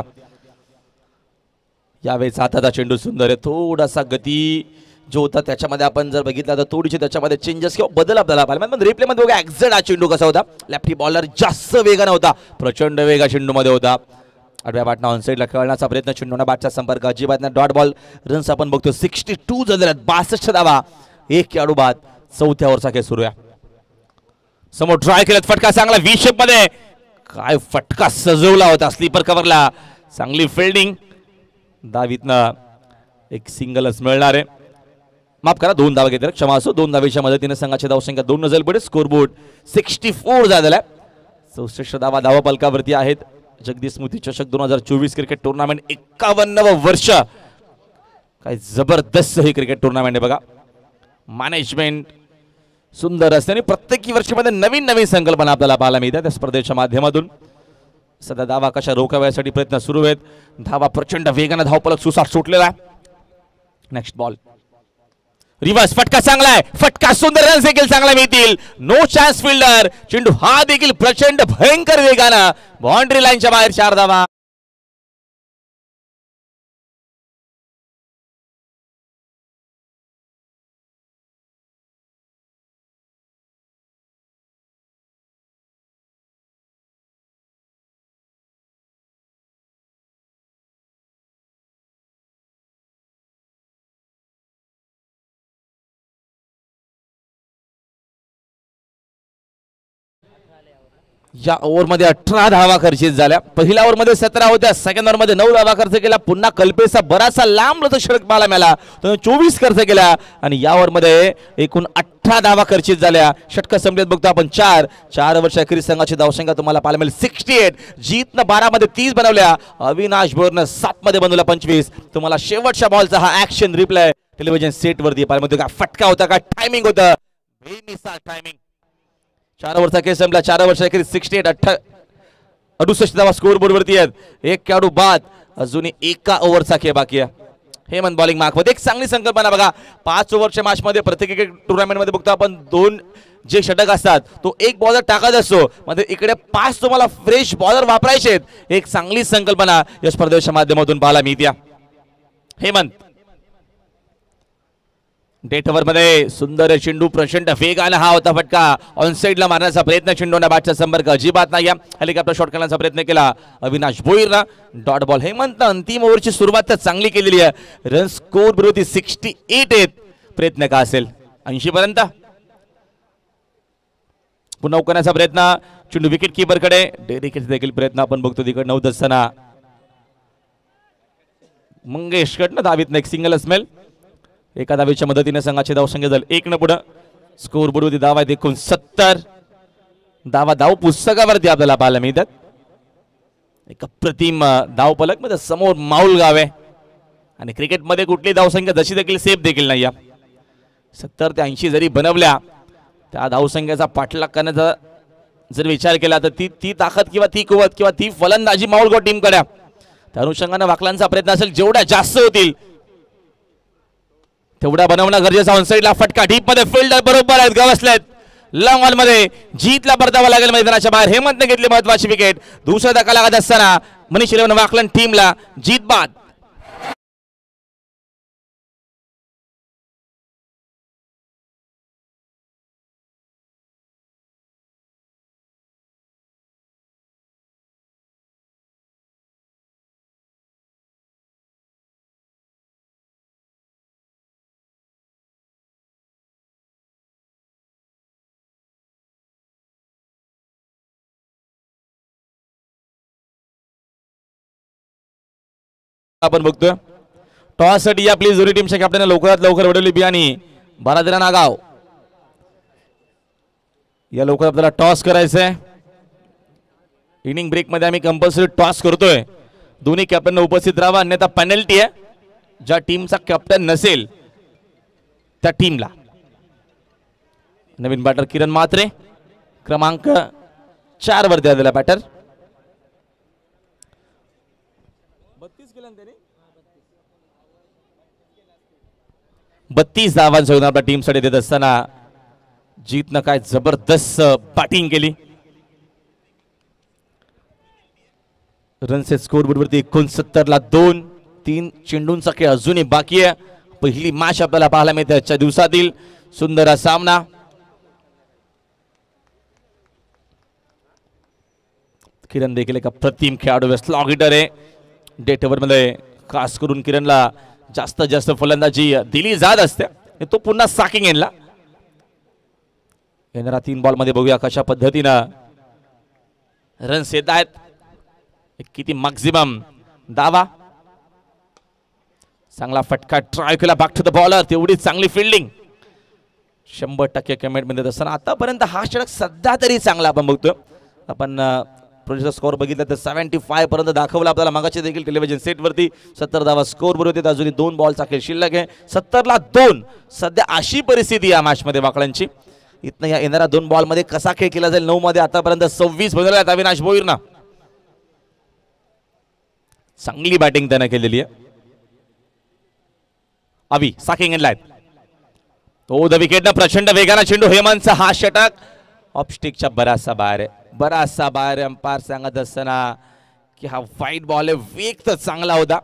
A: यावेळेस हाताचा चेंडू सुंदर आहे. थोडासा गती जो होता त्याच्यामध्ये आपण जर बघितला तर थोडीशी त्याच्यामध्ये चेंजेस किंवा बदल आपल्याला पाहिला. पण रिप्ले मध्ये बघा एक्झॅक्ट हा चेंडू कसा होता. लेफ्टी बॉलर जास्त वेगाने होता. प्रचंड वेगा चेंडू मध्ये होता. आडव्या बॅटना ऑनसाइडला खेळण्याचा प्रयत्न. चेंडूना बॅटचा संपर्क अजिबात नाही. Dot ball. रन्स आपण बघतो 62 झालेले आहेत. 62 धावा. एक खेळाडू बाद. 4थ्या ओव्हरचा खेळ सुरू आहे. समोर ट्राय केलं. फटका चांगला व्ही शेप मध्ये. काय फटका सजवला होता स्लीपर कव्हरला. चांगली फिल्डिंग. दावीतनं एक सिंगलच मिळणार आहे. माफ करा 2 धावा घेतल्या. क्षमा असो. 2 धावेच्या मदतीने संघाची धावसंख्या 2 नजल पुढे. स्कोरबोर्ड 64 झालेला आहे. 64 धावा धावा पलकावरती आहेत. जगदीश स्मृती चषक 2024 क्रिकेट टुर्नामेंट 51व वर्ष. काय जबरदस्त हे क्रिकेट टुर्नामेंट आहे बघा. मॅनेजमेंट सुंदर असते आणि प्रत्येक वर्षामध्ये नवीन नवीन संकल्पना आपल्याला पाहायला मिळतात त्या स्पर्धेच्या माध्यमातून. सध्या धावा कशा रोखाव्यासाठी प्रयत्न सुरू आहेत. धावा प्रचंड वेगाने धावपलक सुसाट सुटलेला आहे. नेक्स्ट बॉल रिवर्स फटका चांगला आहे. फटका सुंदर. रन्स देखील चांगला मिळतील. No chance fielder. चेंडू हा देखील प्रचंड भयंकर वेगानं बाउंड्री लाईनच्या बाहेर 4 धावा. या ओव्हरमध्ये 18 धावा खर्चित झाल्या. पहिल्या ओव्हरमध्ये 17 होत्या. सेकंड ओव्हरमध्ये 9 धावा खर्च केला. पुन्हा कल्पेचा बराचसा लांब षटक पाहायला मिळाला. 24 खर्च केला आणि या ओव्हरमध्ये एकूण 18 धावा खर्चित झाल्या. षटक संपलेत बघतो आपण 4 वर्ष अखेरीस संघाची धावसंख्या तुम्हाला पाहायला मिळेल 68. जीतनं 12 मध्ये 30 बनवल्या. अविनाश भोईरनं 7 मध्ये बनवला 25. तुम्हाला शेवटच्या बॉलचा हा ऍक्शन रिप्लाय टेलिव्हिजन सेट वरती पाहायला मिळतो. का फटका होता का टायमिंग होतं. टायमिंग. 4 ओव्हरचा खेळ संपला. 4 वर्ष अखेरीस 68 68 धावा स्कोर बोर्ड वरती आहेत. एक खेळाडू बाद. अजूनही एका ओव्हरचा खेळ बाकी आहे. हेमंत बॉलिंग मार्क मध्ये एक चांगली संकल्पना बघा. 5 ओव्हरच्या मॅच मध्ये प्रत्येक क्रिकेट टुर्नामेंट मध्ये बघतो आपण 2 जे षटक असतात तो एक बॉलर टाकत असतो. मध्ये इकडे 5 तुम्हाला फ्रेश बॉलर वापरायचे आहेत. एक चांगली संकल्पना या स्पर्धेच्या माध्यमातून पाहायला मिळते. हेमंत डेट ओव्हर मध्ये सुंदर चेंडू प्रचंड वेगाने हा होता फटका. ऑनसाइडला मारण्याचा प्रयत्न. चेंडूना बॅटचा संपर्क अजिबात नाही. हेलिकॉप्टर शॉट करण्याचा प्रयत्न केला अविनाश भोईरनं. Dot ball. हेमंत अंतिम ओव्हरची सुरुवात तर चांगली केलेली आहे. रन स्कोर बरोबर 68 आहेत. प्रयत्न का असेल 80 पर्यंत. पुन्हा उकरण्याचा प्रयत्न. चेंडू विकेट कीपर कडे. डेरिकेट देखील प्रयत्न आपण बघतो तिकडे 9 असताना मंगेशकडनं धावीतनं एक सिंगल स्मेल. एका धावेच्या मदतीने संघाचे धावसंख्या झाले 1 पुढे. स्कोर बोर्डवरती धावा आहेत 69. धावा धाव पुस्तकावरती आपल्याला पाहायला मिळतात. एक अप्रतिम धावफलक मध्ये समोर माऊल गाव आहे आणि क्रिकेटमध्ये कुठली धावसंख्या जशी देखील सेफ देखील नाही. 70 ते 80 जरी बनवल्या त्या धावसंख्येचा पाठलाग करण्याचा जर विचार केला तर ती ताकद किंवा ती कुवत किंवा ती फलंदाजी माऊलगाव टीमकडे. त्या अनुषंगाने वाकलांचा प्रयत्न असेल जेवढ्या जास्त होतील तेवढा बनवणं गरजेचं. ऑन साईडला फटका डीप मध्ये फिल्डर बरोबर आहेत गवसलेत. लॉंग ऑन मध्ये जीतला परतावा लागेल मैदानाच्या बाहेर. हेमंतने घेतली महत्वाची विकेट. दुसरा धक्का लागत असताना मनीष 11 वाकलन टीमला जीत बाद. आपण बघतोय टॉस साठी या प्लीज दोन्ही टीमच्या कॅप्टन लवकरात लवकर वडवली बियाणी 12 नागाव. या लवकर आपल्याला टॉस करायचंय. इनिंग ब्रेक मध्ये आम्ही कंपल्सरी टॉस करतोय. दोन्ही कॅप्टन उपस्थित राहा अन्यथा पेनल्टी आहे. ज्या टीमचा कॅप्टन नसेल त्या टीमला. नवीन बॅटर किरण म्हात्रे क्रमांक 4 वरती आलेला बॅटर. 32 धावांसह आपल्या टीमसाठी देत असताना जीतनं काय जबरदस्त बॅटिंग केली. रनचे स्कोर बोर्डवरती 69 2. 3 चेंडूंचा खेळ अजूनही बाकी आहे. पहिली मॅच आपल्याला पाहायला मिळते आजच्या दिवसातील. सुंदर सामना. किरण देखील एक अप्रतिम खेळाडू स्लॉग हिटर आहे. डेट ओव्हर मध्ये खास करून किरणला जास्तीत जास्त फलंदाजी दिली जात असते. तो पुन्हा साकिंग येणला. येणारा 3 बॉल मध्ये बघूया कशा पद्धतीनं रन्स येत आहेत. किती मॅक्झिमम धावा. चांगला फटका ट्राय केला बॅक टू द बॉलर. तेवढी चांगली फिल्डिंग 100% कमेंट मध्ये असताना आतापर्यंत हा षटक सध्या तरी चांगला आपण बघतोय. आपण प्रोजेक्टचा स्कोर बघितला तर 75 पर्यंत दाखवला आपल्याला मागाचे देखील टेलिव्हिजन सेट वरती. 70 धावा स्कोर बरोबर होते. अजूनही 2 बॉलचा खेळ शिल्लक आहे. 70 2 सध्या अशी परिस्थिती या मॅच मध्ये वाकड्यांची. इथनं या येणाऱ्या 2 बॉल मध्ये कसा खेळ केला जाईल. 9 मध्ये आतापर्यंत 26 बनवला आहेत अविनाश भोईरनं. चांगली बॅटिंग त्याने केलेली आहे. अवी साकिंग इनलाय. तो द विकेटनं प्रचंड वेगाने चेंडू. हेमंतचा हा षटक ऑफस्टिकच्या बराचसा बाहेर आहे. बराचसा बाहेर. अंपायर सांगत असताना की हा वाईट बॉल आहे. वेग तर चांगला होता.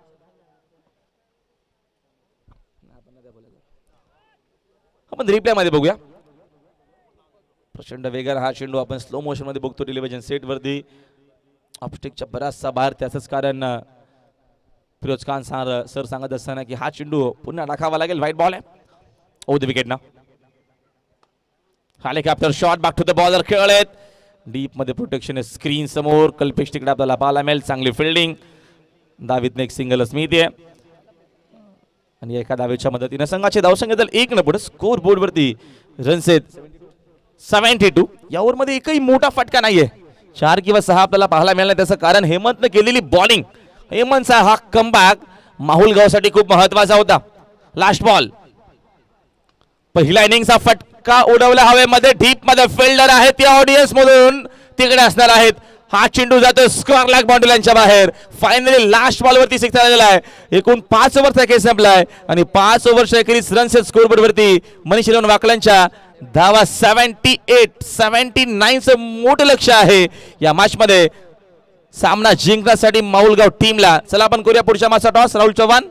A: आपण रिप्ले मध्ये बघूया. प्रचंड वेगाने हा चेंडू आपण स्लो मोशन मध्ये बघतो टेलिव्हिजन सेट वरती. ऑफस्टिकच्या बराचसा बाहेर. त्याच कारण फिरोज खान सर सांगत असताना की हा चेंडू पुन्हा टाकावा लागेल. व्हाईट बॉल आहे. ओ द विकेट ना. Helicopter shot back to the bowler खेळलेत. डीप मध्ये प्रोटेक्शन स्क्रीन समोर. कल्पेश तिकडे आपल्याला पाहायला मिळेल. चांगली फिल्डिंग. दावीतने एक सिंगल स्मिथ आहे आणि एका धावेच्या मदतीने संघाचे धावसंख्या झाले 1 पुढे. स्कोर बोर्ड वरती रन्स आहेत 72. या ओव्हर मध्ये एकही मोठा फटका नाहीये. 4 किंवा 6 आपल्याला पाहायला मिळालं. त्याचं कारण हेमंतने केलेली बॉलिंग. हेमंतचा हा कमबॅक माहुल गावसाठी खूप महत्वाचा होता. Last ball. पहिला इनिंगचा फटका उडवला हवेमध्ये. डीप मध्ये फिल्डर आहेत या ऑडियन्स मधून तिकडे असणार आहेत. हा चेंडू जातो स्क्वेअर लॅग बाउंड्रीच्या बाहेर. फायनली लास्ट बॉल वरती 6 आलेला आहे. एकूण 5 ओव्हरचा खेळ संपलाय आणि 5 ओव्हरच्या एकेरीस रन्स स्कोर बोर्ड वरती मनीष 11 वाकलांच्या धावा 78 79 चं मोठं लक्ष आहे या मॅच मध्ये. सामना जिंकण्यासाठी माऊलगाव टीमला. चला आपण करूया पुढच्या मॅचचा टॉस. राहुल चव्हाण.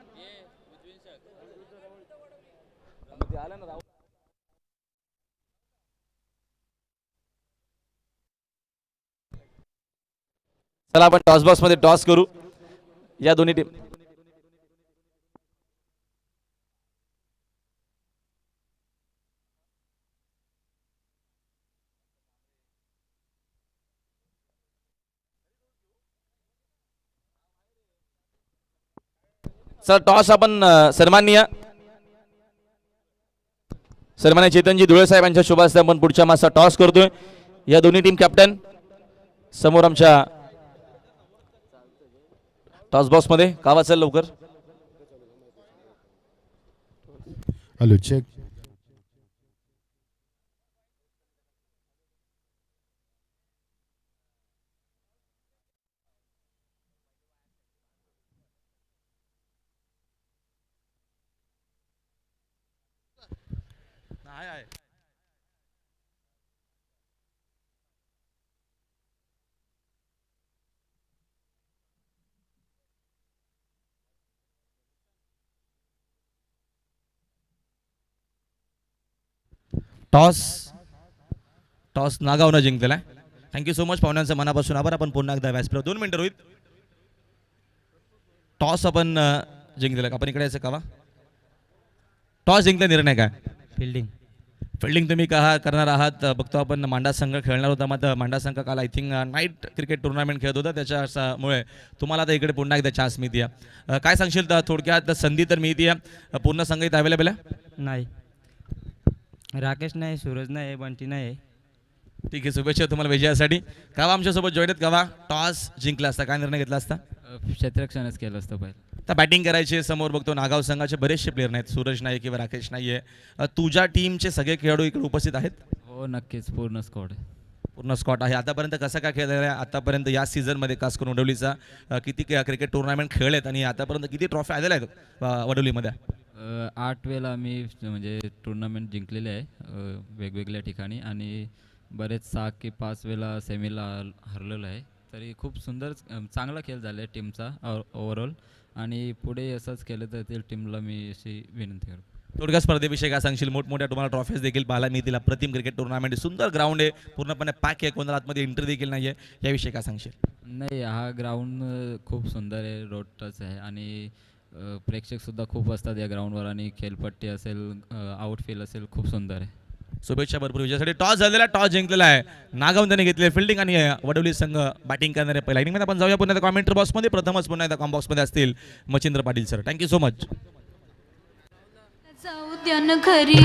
A: चला आपण टॉस बॉक्स मध्ये टॉस करू या दोन्ही टीम. चला टॉस आपण सन्माननीय चेतनजी धुळे साहेब यांच्या शुभ हस्ते आपण पुढच्या मासा टॉस करतोय. या दोन्ही टीम कॅप्टन समोर आमच्या टॉस बॉक्स मध्ये कावा चल लवकर.
C: Hello check.
A: टॉस नागावनं जिंकलेला आहे. थँक्यू सो मच पाहुण्यांचं मनापासून आभार. आपण पुन्हा एकदा व्यासपीठावर 2 मिनिटं रोहित. टॉस आपण जिंकलेला. आपण इकडे यायचं कावा. टॉस जिंकला निर्णय काय. फिल्डिंग तुम्ही करणार आहात. बघतो आपण मांडा संघ खेळणार होता. मात्र मांडा संघ काल I think night cricket tournament खेळत होता. त्याच्यामुळे तुम्हाला आता इकडे पुन्हा एकदा चान्स मिळते. काय सांगशील थोडक्यात. संधी तर मिळते. पूर्ण संघ इथं अवेलेबल आहे.
D: नाही राकेश नाही, सूरज नाही, बंटी नाही.
A: ठीक आहे. शुभेच्छा तुम्हाला विजयासाठी. कावा आमच्यासोबत जॉईन आहेत. कावा टॉस जिंकला असता काय निर्णय घेतला असता.
D: क्षेत्ररक्षणच केलं असतं पहिलं.
A: तर बॅटिंग करायचे. समोर बघतो नागाव संघाचे बरेचसे प्लेयर नाहीत. सूरज नाही किंवा राकेश नाही आहे. तुझ्या टीमचे सगळे खेळाडू इकडे उपस्थित आहेत.
D: हो नक्कीच पूर्ण स्क्वॉड आहे.
A: पूर्ण स्कॉट आहे. आतापर्यंत कसं काय खेळलेलं आहे. आतापर्यंत या सीझनमध्ये खास करून वडोलीचा किती क्रिकेट टुर्नामेंट खेळलेत आणि आतापर्यंत किती ट्रॉफी आलेल्या आहेत वडोलीमध्ये.
D: 8 वेळेला आम्ही म्हणजे टुर्नामेंट जिंकलेले आहे वेगवेगळ्या ठिकाणी आणि बरेच 6 की 5 वेळेला सेमीला हरलेलो आहे. तरी खूप सुंदर चांगला खेळ झाला आहे टीमचा ओव्हरऑल आणि पुढे असंच केलं तर ते टीमला मी अशी विनंती करतो.
A: थोडक्या स्पर्धेविषयी काय सांगशील. मोठमोठ्या तुम्हाला ट्रॉफीज देखील पाहायला मिळतील. अप्रतिम क्रिकेट टुर्नामेंट सुंदर ग्राउंड आहे. पूर्णपणे पॅक आहे. कोणाला आतमध्ये एंट्री देखील नाही आहे. याविषयी काय सांगशील.
D: नाही हा ग्राउंड खूप सुंदर आहे. रोड टच आहे आणि प्रेक्षकसुद्धा खूप असतात या ग्राउंडवर आणि खेळपट्टी असेल आउटफील्ड असेल खूप सुंदर आहे.
A: शुभेच्छा भरपूर विजयासाठी. टॉस झालेला टॉस जिंकलेला आहे. नागाव त्याने घेतले फिल्डिंग आणि वडोली संघ बॅटिंग करणार आहे. पहिल्या इनिंगमध्ये आपण जाऊया पुन्हा एकदा कॉमेंट्री बॉक्समध्ये. प्रथमच पुन्हा एकदा कॉम बॉक्समध्ये असतील Machhindra Patil sir. Thank you so much.
E: घरी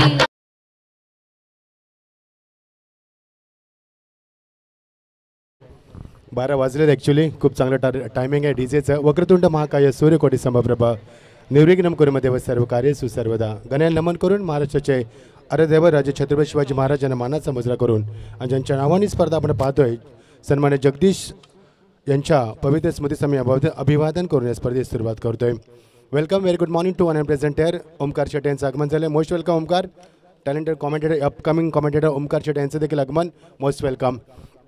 C: 12 वाजलेत ॲक्च्युली. खूप चांगलं टायमिंग आहे डीजेचं. वक्रतुंड महाकाय सूर्यकोटी समप्रभा निर्विघ्नं कुरु देव सर्व कार्य सुसर्वदा. गण्याला नमन करून महाराष्ट्राचे आराध्यदैवत राजे छत्रपती शिवाजी महाराजांना मानाचा मुजरा करून आणि ज्यांच्या नावाने स्पर्धा आपण पाहतोय सन्मान्य जगदीश यांच्या पवित्र स्मृतीसमयी अभिवादन करून या स्पर्धेस सुरुवात करतोय. Welcome. Very good morning to one present here. Omkar Shete यांचं आगमन झालं. Most welcome Omkar. Talented commentator upcoming commentator Omkar Shete यांचं देखील आगमन. Most welcome.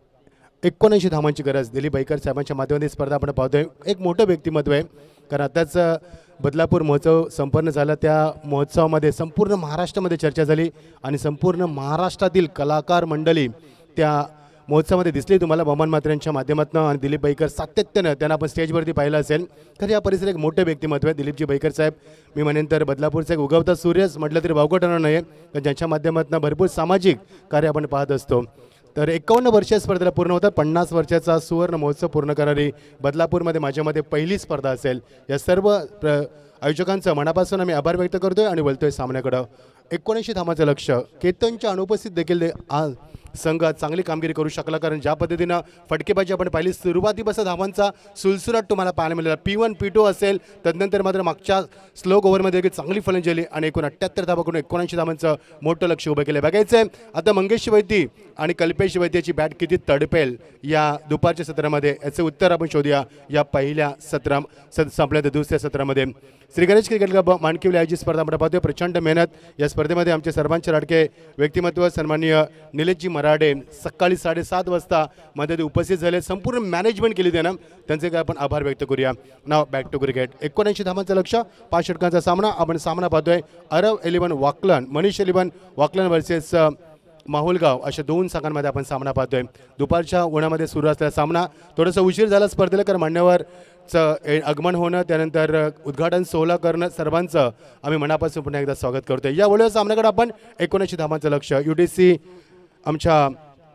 C: 79 धावांची गरज दिलीप बैकर साहेबांच्या माध्यमातून स्पर्धा आपण पाहतोय. एक मोठं व्यक्तिमत्व आहे कारण आताच बदलापूर महोत्सव संपन्न झाला. त्या महोत्सवामध्ये संपूर्ण महाराष्ट्रामध्ये चर्चा झाली आणि संपूर्ण महाराष्ट्रातील कलाकार मंडळी त्या महोत्सवामध्ये दिसली तुम्हाला बमन मात्रे यांच्या माध्यमातून. आणि दिलीप बैकर सातत्यानं त्यांना आपण स्टेजवरती पाहिलं असेल. तर या परिसरात एक मोठं व्यक्तिमत्व आहे दिलीपजी बैकर साहेब. मी म्हणेन तर बदलापूरचा एक उगवता सूर्यच म्हटलं तरी वावगं ठरणार नाही कारण ज्यांच्या माध्यमातून भरपूर सामाजिक कार्य आपण पाहत असतो. तर 51 वर्षीय स्पर्धेला पूर्ण होतात. 50 वर्षाचा सुवर्ण महोत्सव पूर्ण करणारी बदलापूरमध्ये माझ्यामध्ये पहिली स्पर्धा असेल. या सर्व आयोजकांचं मनापासून आम्ही आभार व्यक्त करतोय आणि बोलतोय सामन्याकडं. 79 धावांचं लक्ष. केतनच्या अनुपस्थित देखील आज संघ चांगली कामगिरी करू शकला कारण ज्या पद्धतीनं फटकेबाजी आपण पाहिली सुरुवातीपासून धावांचा सुलसुलाट तुम्हाला पाहायला मिळाला. P1 P2 असेल. तदनंतर मात्र मागच्या स्लोक ओव्हरमध्ये देखील चांगली फलंदाजी झाली आणि 78 धावा करून 79 धावांचं मोठं लक्ष उभं केलं. बघायचं आहे आता मंगेश वैती आणि कल्पेश वैती याची बॅट किती तडपेल या दुपारच्या सत्रामध्ये. याचं उत्तर आपण शोधूया या पहिल्या संपल्या तर दुसऱ्या सत्रामध्ये. श्री गणेश क्रिकेट क्लब माणकिवली आयोजित स्पर्धा आपण पाहतोय. प्रचंड मेहनत. या स्पर्धेमध्ये आमचे सर्वांचे लाडके व्यक्तिमत्व सन्माननीय निलेशजी मराठे सकाळी 7:30 वाजता मध्ये उपस्थित झाले. संपूर्ण मॅनेजमेंट केली त्यानं. त्यांचे काय आपण आभार व्यक्त करूया. नाव बॅक टू क्रिकेट. 79 धावांचं लक्ष. 5 षटकांचा सामना आपण सामना पाहतोय. अरव 11 वाकलन मनीष 11 वाकलन वर्सेस माहुलगाव अशा 2 संघांमध्ये आपण सामना पाहतोय. दुपारच्या उन्हामध्ये सुरू असलेला सामना. थोडंसं उशीर झाला स्पर्धेला कारण मान्यवरचं आगमन होणं त्यानंतर उद्घाटन सोहळा करणं सर्वांचं आम्ही मनापासून पुन्हा एकदा स्वागत करतोय. या वेळेला सामन्याकडे आपण 79 धावांचं लक्ष. UTC आमच्या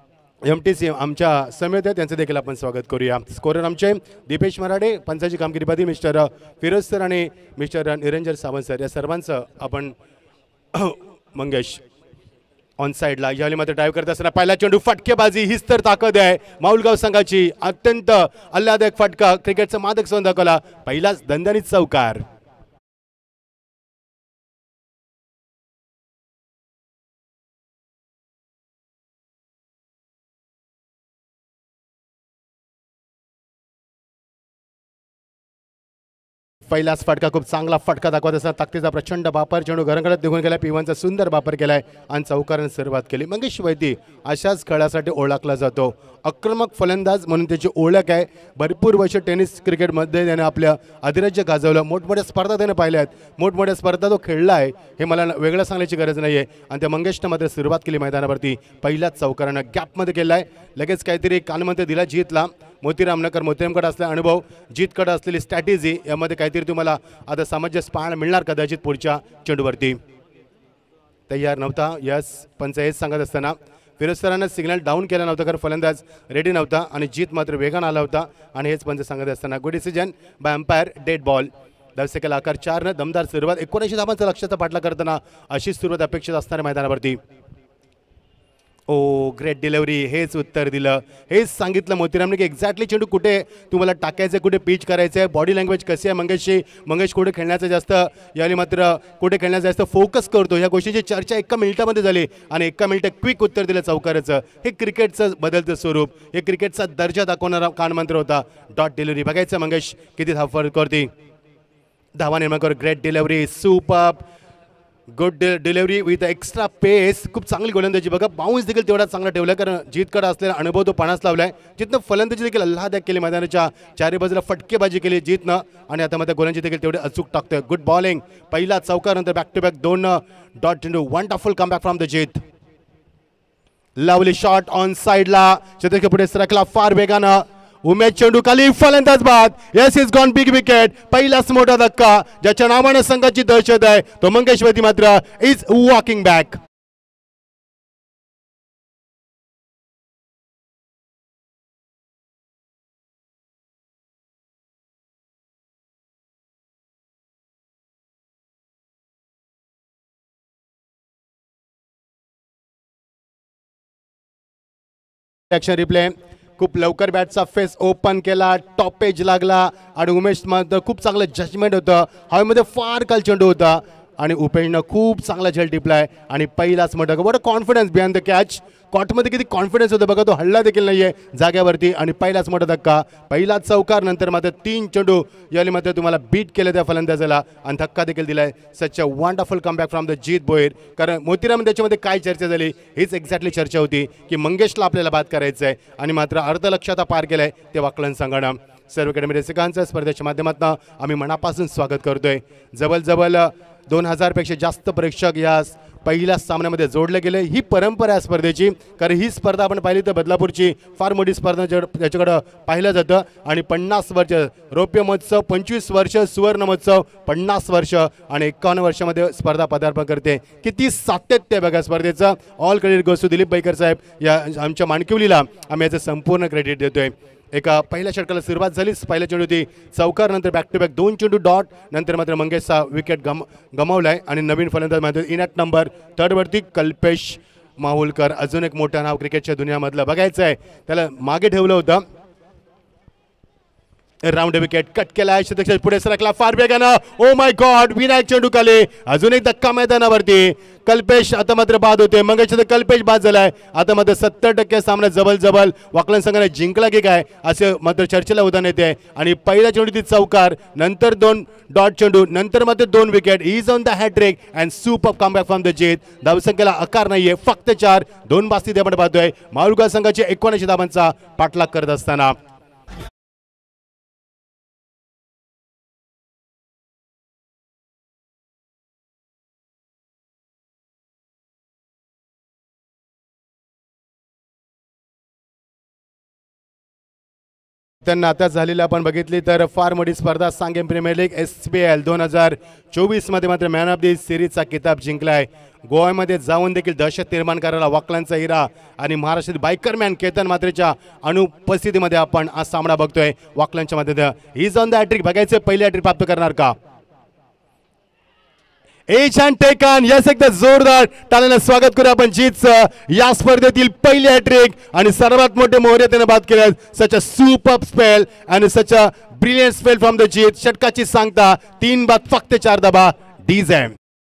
C: MTC आमच्या समेत आहे त्यांचं देखील आपण स्वागत करूया. स्कोरर आमचे दीपेश मराठे, पंचाची कामगिरीपदी मिस्टर फिरोज सर आणि मिस्टर निरंजन सावंत सर, या सर्वांचं आपण मंगेश ऑन साईडला यावेळी मात्र ड्राईव्ह करत असताना पहिला चेंडू फटकेबाजी हीच तर ताकद आहे माऊलगाव संघाची. अत्यंत आल्हादक फटका, क्रिकेटचा मादक सोन दाखवला, पहिलाच दणदणीत चौकार. पहिलाच फटका, खूप चांगला फटका दाखवत असताना ताकदीचा प्रचंड बापर, चेंडू घरंगळत निघून गेला, पिवांचा सुंदर बापर केलाय आणि चौकाराने सुरुवात केली. मंगेश वैदी अशाच खेळासाठी ओळखला जातो, आक्रमक फलंदाज म्हणून त्याची ओळख आहे. भरपूर वर्ष टेनिस क्रिकेटमध्ये त्याने आपल्या अधिराज्य गाजवलं, मोठमोठ्या स्पर्धा त्याने पाहिल्या आहेत, मोठमोठ्या स्पर्धा तो खेळला आहे, हे मला वेगळं सांगण्याची गरज नाही आहे. आणि त्या मंगेशनं मात्र सुरुवात केली मैदानावरती, पहिल्याच चौकारानं गॅपमध्ये केला आहे. लगेच काहीतरी कालमध्ये दिला जीतला मोतीरामनकर, मोतीरामकडे असलेला अनुभव, जीतकडे असलेली स्ट्रॅटेजी, यामध्ये काहीतरी तुम्हाला आता सामंजस्य पाहायला मिळणार कदाचित पुढच्या चेंडूवरती. तयार नव्हता यस पंच हेच सांगत असताना फिरोज सरांना सिग्नल डाऊन केला नव्हता, कारण फलंदाज रेडी नव्हता आणि जीत मात्र वेगानं आला होता. आणि हेच पंच सांगत असताना good decision by umpire, dead ball. धावसेकेला आकार 4 दमदार सुरुवात, 79 धावांचा लक्ष्याचा पाठला करताना अशी सुरुवात अपेक्षित असणाऱ्या मैदानावरती. ओ ग्रेट डिलिव्हरी, हेच उत्तर दिलं, हेच सांगितलं मोतीरामने की एक्झॅक्टली चेंडू कुठे तुम्हाला टाकायचं, कुठे पिच करायचं आहे, बॉडी लँग्वेज कशी आहे मंगेशची, मंगेश कुठे खेळण्याचं जास्त यावेळी मात्र कुठे खेळण्याचं जास्त फोकस करतो, या गोष्टीची चर्चा 1 मिनिटामध्ये झाली आणि 1 मिनिट क्विक उत्तर दिलं चौकाराचं. हे क्रिकेटचं बदलतं स्वरूप, हे क्रिकेटचा दर्जा दाखवणारा कानमंत्र होता. डॉट डिलिव्हरी बघायचं मंगेश किती धावा करते, धावा निर्माण कर, great delivery, super good delivery with extra pace, खूप चांगली गोलंदाजी. बघा बाउन्स देखील तेवढा चांगला ठेवला, कारण जीतकडे असलेला अनुभव तो पणास लावलाय. जिथनं फलंदाजी देखील आल्हादक केली, मैदानाच्या चारी बाजूला फटकेबाजी केली जीतनं आणि आता मध्ये गोलंदाजी देखील तेवढे अचूक टाकतोय. गुड बॉलिंग, पहिला चौकार नंतर बॅक टू बॅक 2 डॉट चेंडू, wonderful comeback from the Jeet. Lovely shot on साईडला, चतुर्थ पुढे सरकला फार वेगानं, उमेश चेंडू खाली, फलंदाज बाद. Yes is gone, big wicket, पहिलाच मोठा धक्का, ज्याच्या नावाने संघाची दहशत आहे तो मंगेश वैदी मात्र is walking back. Action replay, खूप लवकर बॅटचा फेस ओपन केला, टॉप पेज लागला आणि उमेश मात्र खूप चांगलं जजमेंट होतं, हवेमध्ये फार काल चेंडू होता आणि उपेशनं खूप चांगला झेल टिपलाय आणि पहिलाच मोठा what confidence behind the catch. कॉटमध्ये किती कॉन्फिडन्स होतं बघा, तो हल्ला देखील नाहीये जाग्यावरती आणि पहिलाच मोठा धक्का, पहिलाच चौकार. नंतर मात्र 3 चेंडू यावेळी मात्र तुम्हाला बीट केलं त्या फलंदाजाला आणि धक्का देखील दिलाय. Such a wonderful comeback from the Jeet bowler. कारण मोतीराम त्याच्यामध्ये काय चर्चा झाली, हीच एक्झॅक्टली चर्चा होती की मंगेशला आपल्याला बाद करायचं आहे आणि मात्र अर्धलक्ष्याचा पार केलाय ते वाकलन संघानं. सर्व अकॅडमी रसिकांचं स्पर्धेच्या माध्यमातून आम्ही मनापासून स्वागत करतोय. जवळजवळ 2000 पेक्षा जास्त प्रेक्षक या पहिल्या सामन्यामध्ये जोडले गेले. ही परंपरा आहे स्पर्धेची, कारण ही स्पर्धा आपण पाहिली तर बदलापूरची फार मोठी स्पर्धा त्याच्याकडं पाहिलं जातं आणि 50 वर्ष रौप्य महोत्सव, 25 वर्ष सुवर्ण महोत्सव, 50 वर्ष आणि 51 वर्षामध्ये स्पर्धा पदार्पण करते. किती सातत्य बघा स्पर्धेचं. All credit goes to Dilip Baikar साहेब, या आमच्या मानकिवलीला आम्ही याचं संपूर्ण क्रेडिट देतोय. एका पहिल्या षटकाला सुरुवात झाली, पहिल्या चेंडू होती चौकार, नंतर बॅक टू बॅक 2 चेंडू डॉट, नंतर मात्र मंगेशचा विकेट गमावलाय आणि नवीन फलंदाज मात्र इन ॲट नंबर 3 वरती कल्पेश माहुलकर. अजून एक मोठं नाव क्रिकेटच्या दुनियामधलं बघायचं आहे, त्याला मागे ठेवलं होतं. राऊंड विकेट कट केला आहे, शतक पुढे सरकला फार वेगानं, ओ माय गॉड, विनायक चेंडू खाली, अजून एक धक्का मैदानावरती. कल्पेश आता मात्र बाद होते, मंगेश कल्पेश बाद झालाय. आता मात्र 70% सामना जबल वाकलन संघाने जिंकला की काय असे मात्र चर्चेला उदाहरण येते. आणि पहिल्या चेंडू ती चौकार, नंतर 2 डॉट चेंडू, नंतर मात्र 2 wicket. Is on the hattrick and super comeback from the Jeet. धावसंख्येला आकार नाहीये, फक्त 4, 2 बास्ती आपण पाहतोय. माहुलगाव संघाचे 79 धावांचा पाठलाग करत असताना त्यांना आता झालेली आपण बघितली तर फार मोठी स्पर्धा सांगेम प्रीमियर लीग SPL 2024 मध्ये मात्र मॅन ऑफ दी सिरीजचा किताब जिंकलाय. गोव्यामध्ये जाऊन देखील दहशत निर्माण करायला वाकलांचा हिरा आणि महाराष्ट्रातील बायकरमॅन केतन मात्रेच्या अनुपस्थितीमध्ये आपण हा सामना बघतोय. वाकलांच्या मध्ये इज ऑन द हॅट्रिक बघायचं पहिली हॅट्रिक प्राप्त करणार का. एच टेकन यस एकदा जोरदार टाळ्याने स्वागत करू आपण जीतचं या स्पर्धेतील पहिली हॅट्रिक आणि सर्वात मोठे मोहरे त्याने बाद केले. सच अ सुपर स्पेल आणि such a brilliant spell from the Jeet. षटकाची सांगता 3 बाद फक्त 4 धाबा डीझेम.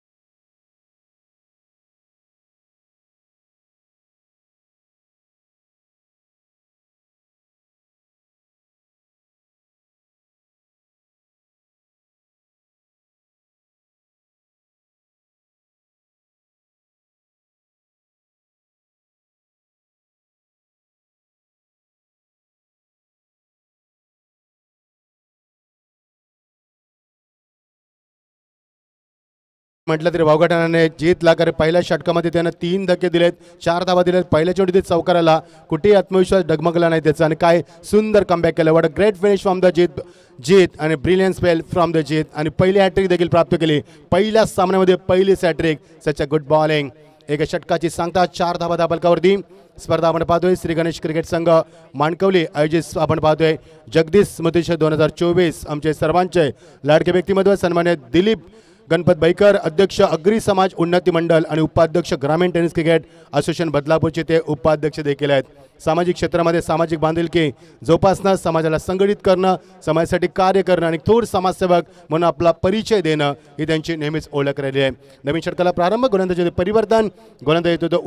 C: म्हटलं तरी वावगटाने जीतला कारण पहिल्या षटकामध्ये त्यानं 3 धक्के दिलेत, 4 धावा दिलेत. पहिल्या चोटी चौकाराला कुठेही आत्मविश्वास डगमगला नाही त्याचा आणि काय सुंदर कमबॅक केलं. What a great finish from the Jeet आणि brilliant spell from the Jeet आणि पहिली हॅट्रिक देखील प्राप्त केली. पहिल्या सामन्यामध्ये पहिलीच hattrick. Such a good bowling. एक षटकाची सांगता 4 धावा दाबलकावरती. स्पर्धा आपण पाहतोय श्री गणेश क्रिकेट संघ माणकवली आयोजित आपण पाहतोय जगदीश स्मृतिश 2024. आमचे सर्वांचे लाडके व्यक्तिमत्व सन्मान्य दिलीप गणपत बैकर अध्यक्ष अग्री समाज उन्नती मंडळ आणि उपाध्यक्ष ग्रामीण टेनिस क्रिकेट असोसिएशन बदलापूरचे ते उपाध्यक्ष देखील आहेत. सामाजिक क्षेत्रामध्ये सामाजिक बांधिलकी जोपासणं, समाजाला संघटित करणं, समाजासाठी कार्य करणं आणि थोर समाजसेवक म्हणून आपला परिचय देणं ही त्यांची नेहमीच ओळख राहिली आहे. नवीन षटकाला प्रारंभ, गोलंदाजीचे परिवर्तन. गोलंदाज येतो तो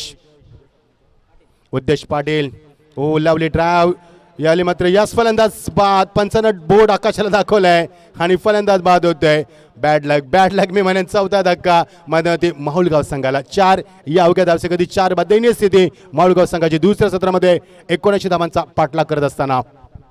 C: Uddesh Patil. Oh lovely drive याली मात्र यास फलंदाज बाद. पंचांना बोर्ड आकाशाला दाखवलाय आणि फलंदाज बाद होतोय. बॅड लक मी म्हणेन. चौथा धक्का मध्यवर्ती माहुलगाव संघाला. 4 या अवघ्या धावसे कधी 4 बाद. दयनीय स्थिती माहुलगाव संघाची दुसऱ्या सत्रामध्ये 79 धावांचा पाठलाग करत असताना.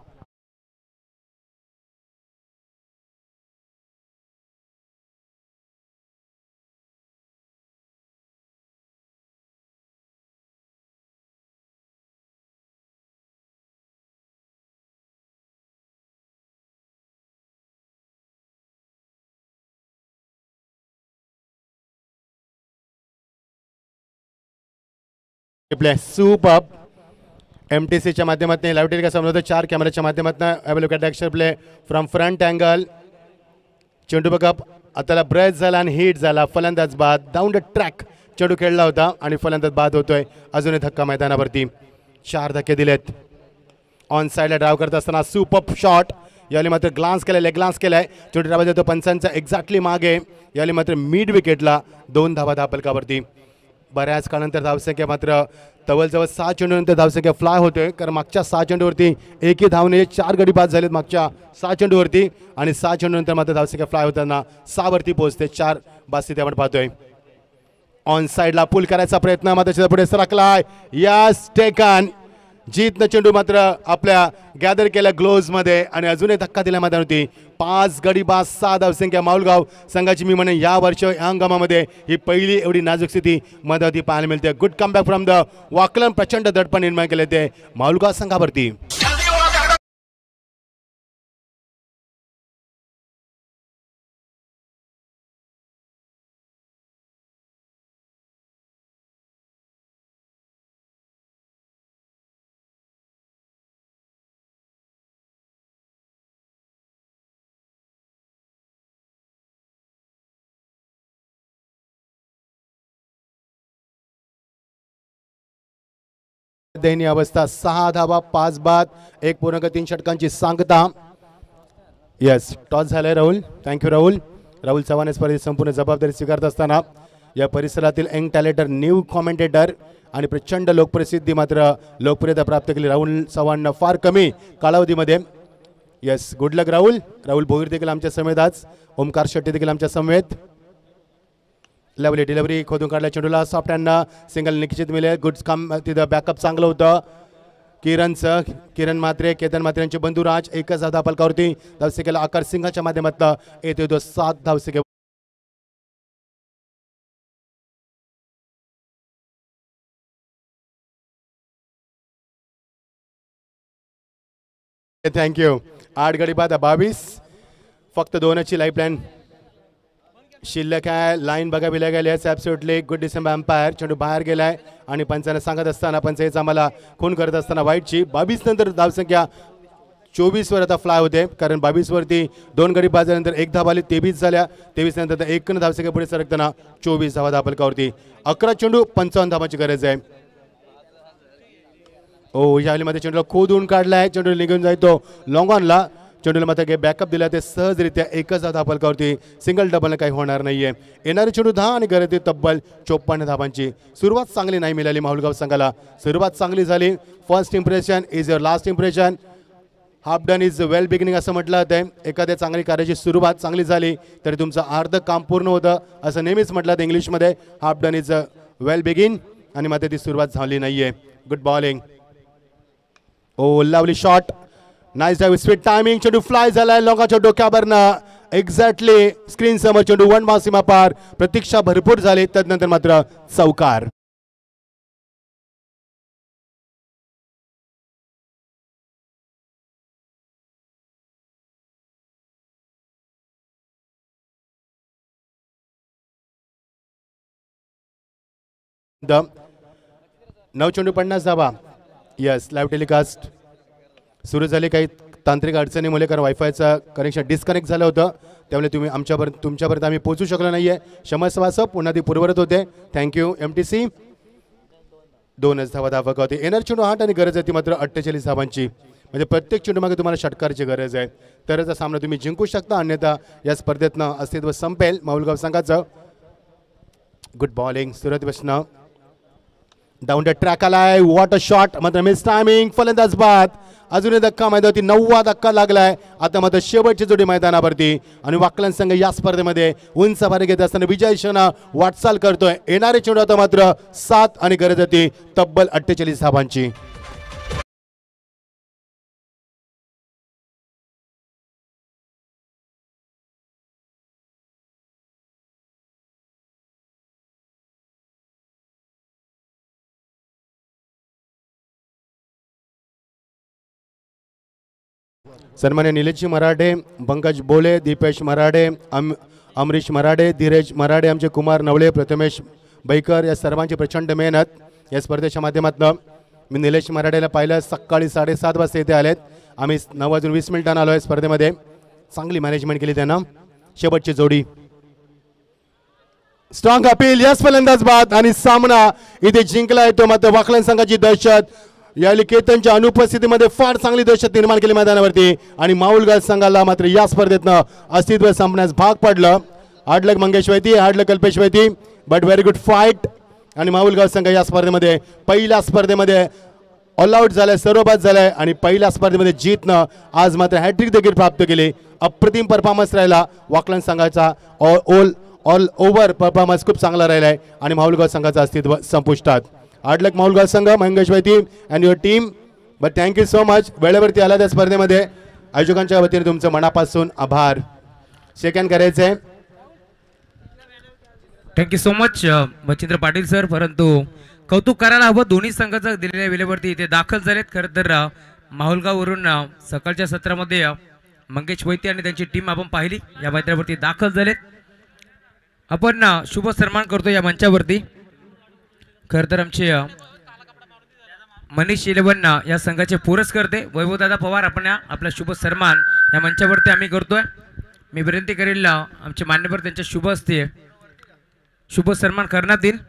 C: प्ले सुपर MTCच्या माध्यमातून लाईव्ह का समोर 4 कॅमेऱ्याच्या माध्यमातून available action play from front angle. चेंडू बघा आता ब्रेक झाला आणि हिट झाला. फलंदाज बाद. डाऊन द ट्रॅक चेंडू खेळला होता आणि फलंदाज बाद होतोय. अजूनही धक्का मैदानावरती. 4 धक्के दिलेत. ऑन साईडला ड्राईव्ह करत असताना सुपर शॉट. याली मात्र ग्लान्स केलाय, लेग ग्लान्स केलाय. चेंडू ड्राईव्ह देतो पंचांचा एक्झॅक्टली मागे. याली मात्र मिड विकेटला 2 धावा धापलकावरती. बऱ्याच काळानंतर धावसंख्या मात्र जवळजवळ 6 चेंडूनंतर धावसंख्या फ्लाय होतोय. कारण मागच्या 6 चेंडूवरती एकही धावने 4 गडी बाद झालेत मागच्या 6 चेंडूवरती आणि 6 चेंडूनंतर मात्र धावसंख्या फ्लाय होताना 6 वरती पोहोचते. 4 बाद स्थिती आपण पाहतोय. ऑन साईडला पुल करायचा प्रयत्न मात्र पुढे सरकलाय. यास टेकन. जीतनं चेंडू मात्र आपल्या गॅदर केल्या ग्लोव्ज मध्ये आणि अजूनही धक्का दिला मैदानावरती. 5 गडी बाद 6 धावसंख्या माहुलगाव संघाची. मी म्हणेन या वर्ष या हंगामामध्ये ही पहिली एवढी नाजूक स्थिती मधावरती पाहायला मिळते. गुड कमबॅक फ्रॉम द वाकलन. प्रचंड दडपण निर्माण केले ते माहुलगाव संघावरती. दयनीय अवस्था. 6 धावा 5 बाद 1.3 षटकांची सांगता. येस टॉस झालाय राहुल. थँक्यू राहुल. राहुल चव्हाण स्पर्धेची संपूर्ण जबाबदारी स्वीकारत असताना या परिसरातील यंग टॅलेंटर न्यू कॉमेंटेटर आणि प्रचंड लोकप्रसिद्धी मात्र लोकप्रियता प्राप्त केली राहुल चव्हाणनं फार कमी कालावधीमध्ये. Yes good luck Rahul. Rahul Bhoir देखील आमच्या समेत आज. ओमकार शेट्टी देखील आमच्या समेत. लवली डिलिव्हरी खोदून काढल्या चेंडूला. सॉफ्ट हँड सिंगल निश्चित मिळेल. गुड काम तिथं बॅकअप चांगलं होतं किरण मात्रे केतन मात्रे यांचे बंधुराज. एकच धाव फलकावरती. धावसंख्येला आकार सिंगाच्या माध्यमातून येतो 7 धावसंख्या. थँक्यू. 8 गडी बाद 22. फक्त 2ची लाईफ लाईन शिल्लक आहे. लाईन बघाविल्या गेली आहे. Absolutely good decision umpire. चेंडू बाहेर गेलाय आणि पंचांना सांगत असताना पंच हेच आम्हाला खून करत असताना वाईटची 22 नंतर धावसंख्या 24 वर आता फ्लाय होते, कारण 22 वरती 2 गडी बाद झाल्यानंतर 1 धाव आली. 23 झाल्या. 23 नंतर 1 धावसंख्या पुढे सरकताना 24 धावा धापलकावरती. 11 चेंडू 55 धावांची गरज आहे. ओ यावेळीमध्ये चेंडूला खोदून काढलाय. चेंडू निघून जातो लॉंग ऑनला. चेंडूला मात्र बॅकअप दिला ते सहजरित्या 1 धाव धापलकावरती. सिंगल डबल काही होणार नाहीये. येणारे चेंडू 10 आणि गरज तब्बल 54 धावांची. सुरुवात चांगली नाही मिळाली माहुलगाव संघाला. सुरुवात चांगली झाली. First impression is your last impression. Half done is well beginning असं म्हटलं जातं. एखाद्या चांगली कार्याची सुरुवात चांगली झाली तरी तुमचं अर्ध काम पूर्ण होतं असं नेहमीच म्हटलं जातं इंग्लिशमध्ये. Half done is well begin आणि मात्र ती सुरुवात झाली नाहीये. Good bowling. Oh lovely shot. Nice dive. Sweet timing. चेंडू फ्लाय झालाय लोकांच्या डोक्यावरनं. एक्झॅक्टली स्क्रीन समोर चेंडू 1 मास सीमा पार. प्रतीक्षा भरपूर झाली. त्यानंतर मात्र चौकार. द 9 चेंडू 50 धावा. यस लाईव्ह टेलिकास्ट सुरू झाली. काही तांत्रिक अडचणीमुळे कारण वायफायचं कनेक्शन डिस्कनेक्ट झालं होतं, त्यामुळे तुमच्यापर्यंत आम्ही पोहोचू शकलो नाहीये. क्षमस्व. पुन्हा ती पूर्वरत होते. Thank you MTC. 2च धावा धावक होती. येणार चेंडू 8 आणि गरज आहे ती मात्र 48 धावांची. म्हणजे प्रत्येक चेंडू मागे तुम्हाला षटकारची गरज आहे, तरच हा सामना तुम्ही जिंकू शकता. अन्यथा या स्पर्धेतनं अस्तित्व संपेल माहुलगाव संघाचं. Good bowling. सुरुवातीपासून डाऊन द ट्रॅक आलाय. What a shot. मात्र मिस टायमिंग. फलंदाज बाद. अजूनही धक्का मैदानावरती 9वा धक्का लागलाय. आता मात्र शेवटची जोडी मैदानावरती आणि वाकलन संघ या स्पर्धेमध्ये उंच भारी घेत असताना विजय क्षणा वाटचाल करतोय. येणारे चेंडू आता मात्र 7 आणि गरज होती तब्बल 48 धावांची. सन्मान्य निलेशजी मराठे, पंकज बोले, दीपेश मराठे, अमरीश मराठे, धीरज मराठे, आमचे कुमार नवळे, प्रथमेश बैकर या सर्वांची प्रचंड मेहनत या स्पर्धेच्या माध्यमातून. मी निलेश मराठेला पाहिलं सकाळी 7:30 वाजता इथे आलेत. आम्ही 9:20 आलो आहे स्पर्धेमध्ये. चांगली मॅनेजमेंट केली त्यांना. शेवटची जोडी स्ट्रॉंग अपील. यस फलंदाज बाद आणि सामना इथे जिंकला येतो. मात्र वाकलन संघाची दहशत यावेळी केतनच्या अनुपस्थितीमध्ये फार चांगली दहशत निर्माण केली मैदानावरती आणि माहुलगाव संघाला मात्र या स्पर्धेतनं अस्तित्व संपण्यास भाग पडलं. Hard luck Mangesh Vaiti, hard luck Kalpesh Vaiti, but very good fight. आणि माहुलगाव संघ या स्पर्धेमध्ये पहिल्या स्पर्धेमध्ये ऑल आउट झालाय, सर्वबाद झालाय आणि पहिल्या स्पर्धेमध्ये जीतनं आज मात्र हॅट्रिक देखील प्राप्त केली. अप्रतिम परफॉर्मन्स राहिला वाकलन संघाचा. ऑल ओव्हर परफॉर्मन्स खूप चांगला राहिलाय आणि माहुलगाव संघाचं अस्तित्व संपुष्टात. हार्ड लक माहुलगाव संघ, Mangesh Vaiti and your team. But thank you so much. वेळेवरती आला त्या स्पर्धेमध्ये. आयोजकांच्या वतीने तुमचं मनापासून आभार. सेकंड करायचंय.
E: Thank you so much Machhindra Patil sir. परंतु कौतुक करायला हवं दोन्ही संघाचं दिलेल्या वेळेवरती इथे दाखल झालेत. खरं तर माहुलगाववरून सकाळच्या सत्रामध्ये मंगेश वैती आणि त्यांची टीम आपण पाहिली या मैदानावरती दाखल झालेत. आपण शुभ सन्मान करतो या मंचावरती. खरं तर आमचे मनीष 11 या संघाचे पुरस्कर्ते वैभवदादा पवार आपण आपला शुभ सन्मान या मंचावरती आम्ही करतोय. मी विनंती करेल आमचे मान्यवर त्यांच्या शुभ हस्ते शुभ सन्मान करण्यात येईल.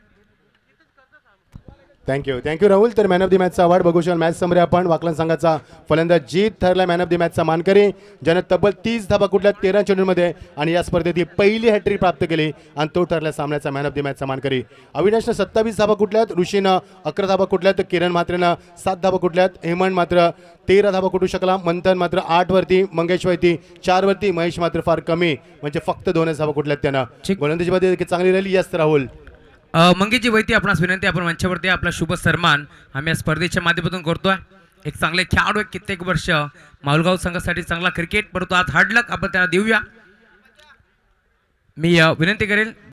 C: थँक्यू राहुल. तर मॅन ऑफ द मॅचचा अवॉर्ड बघू शकाल. मॅच समोर आपण वाकलन संघाचा फलंदाज जीत ठरला मॅन ऑफ द मॅचचा मानकरी, ज्याने तब्बल 30 धावा कुठल्या 13 चेंडूंमध्ये आणि या स्पर्धेत ही पहिली हॅट्रिक प्राप्त केली आणि तो ठरला सामन्याचा मॅन ऑफ द मॅचचा मानकरी. अविनाशनं 27 धावा कुठल्यात, ऋषीनं 11 धावा कुठल्यात, किरण मात्रेनं 7 धावा कुठल्यात, हेमंत मात्र 13 धावा कुठू शकला, मंथन मात्र 8 वरती, मंगेश वैती 4 वरती, महेश मात्र फार कमी म्हणजे फक्त 2 धावा कुठल्यात त्यांना. गोलंदाजीमध्ये चांगली राहिली. यस राहुल.
E: मंगेशजी वैती आपणास विनंती आपण मंचावरती आपला शुभ सन्मान आम्ही या स्पर्धेच्या माध्यमातून करतोय. एक चांगले खेळाडू कित्येक वर्ष माहुलगाव संघासाठी चांगला क्रिकेट परंतु आज हार्ड लक आपण त्याला देऊया. मी विनंती करेल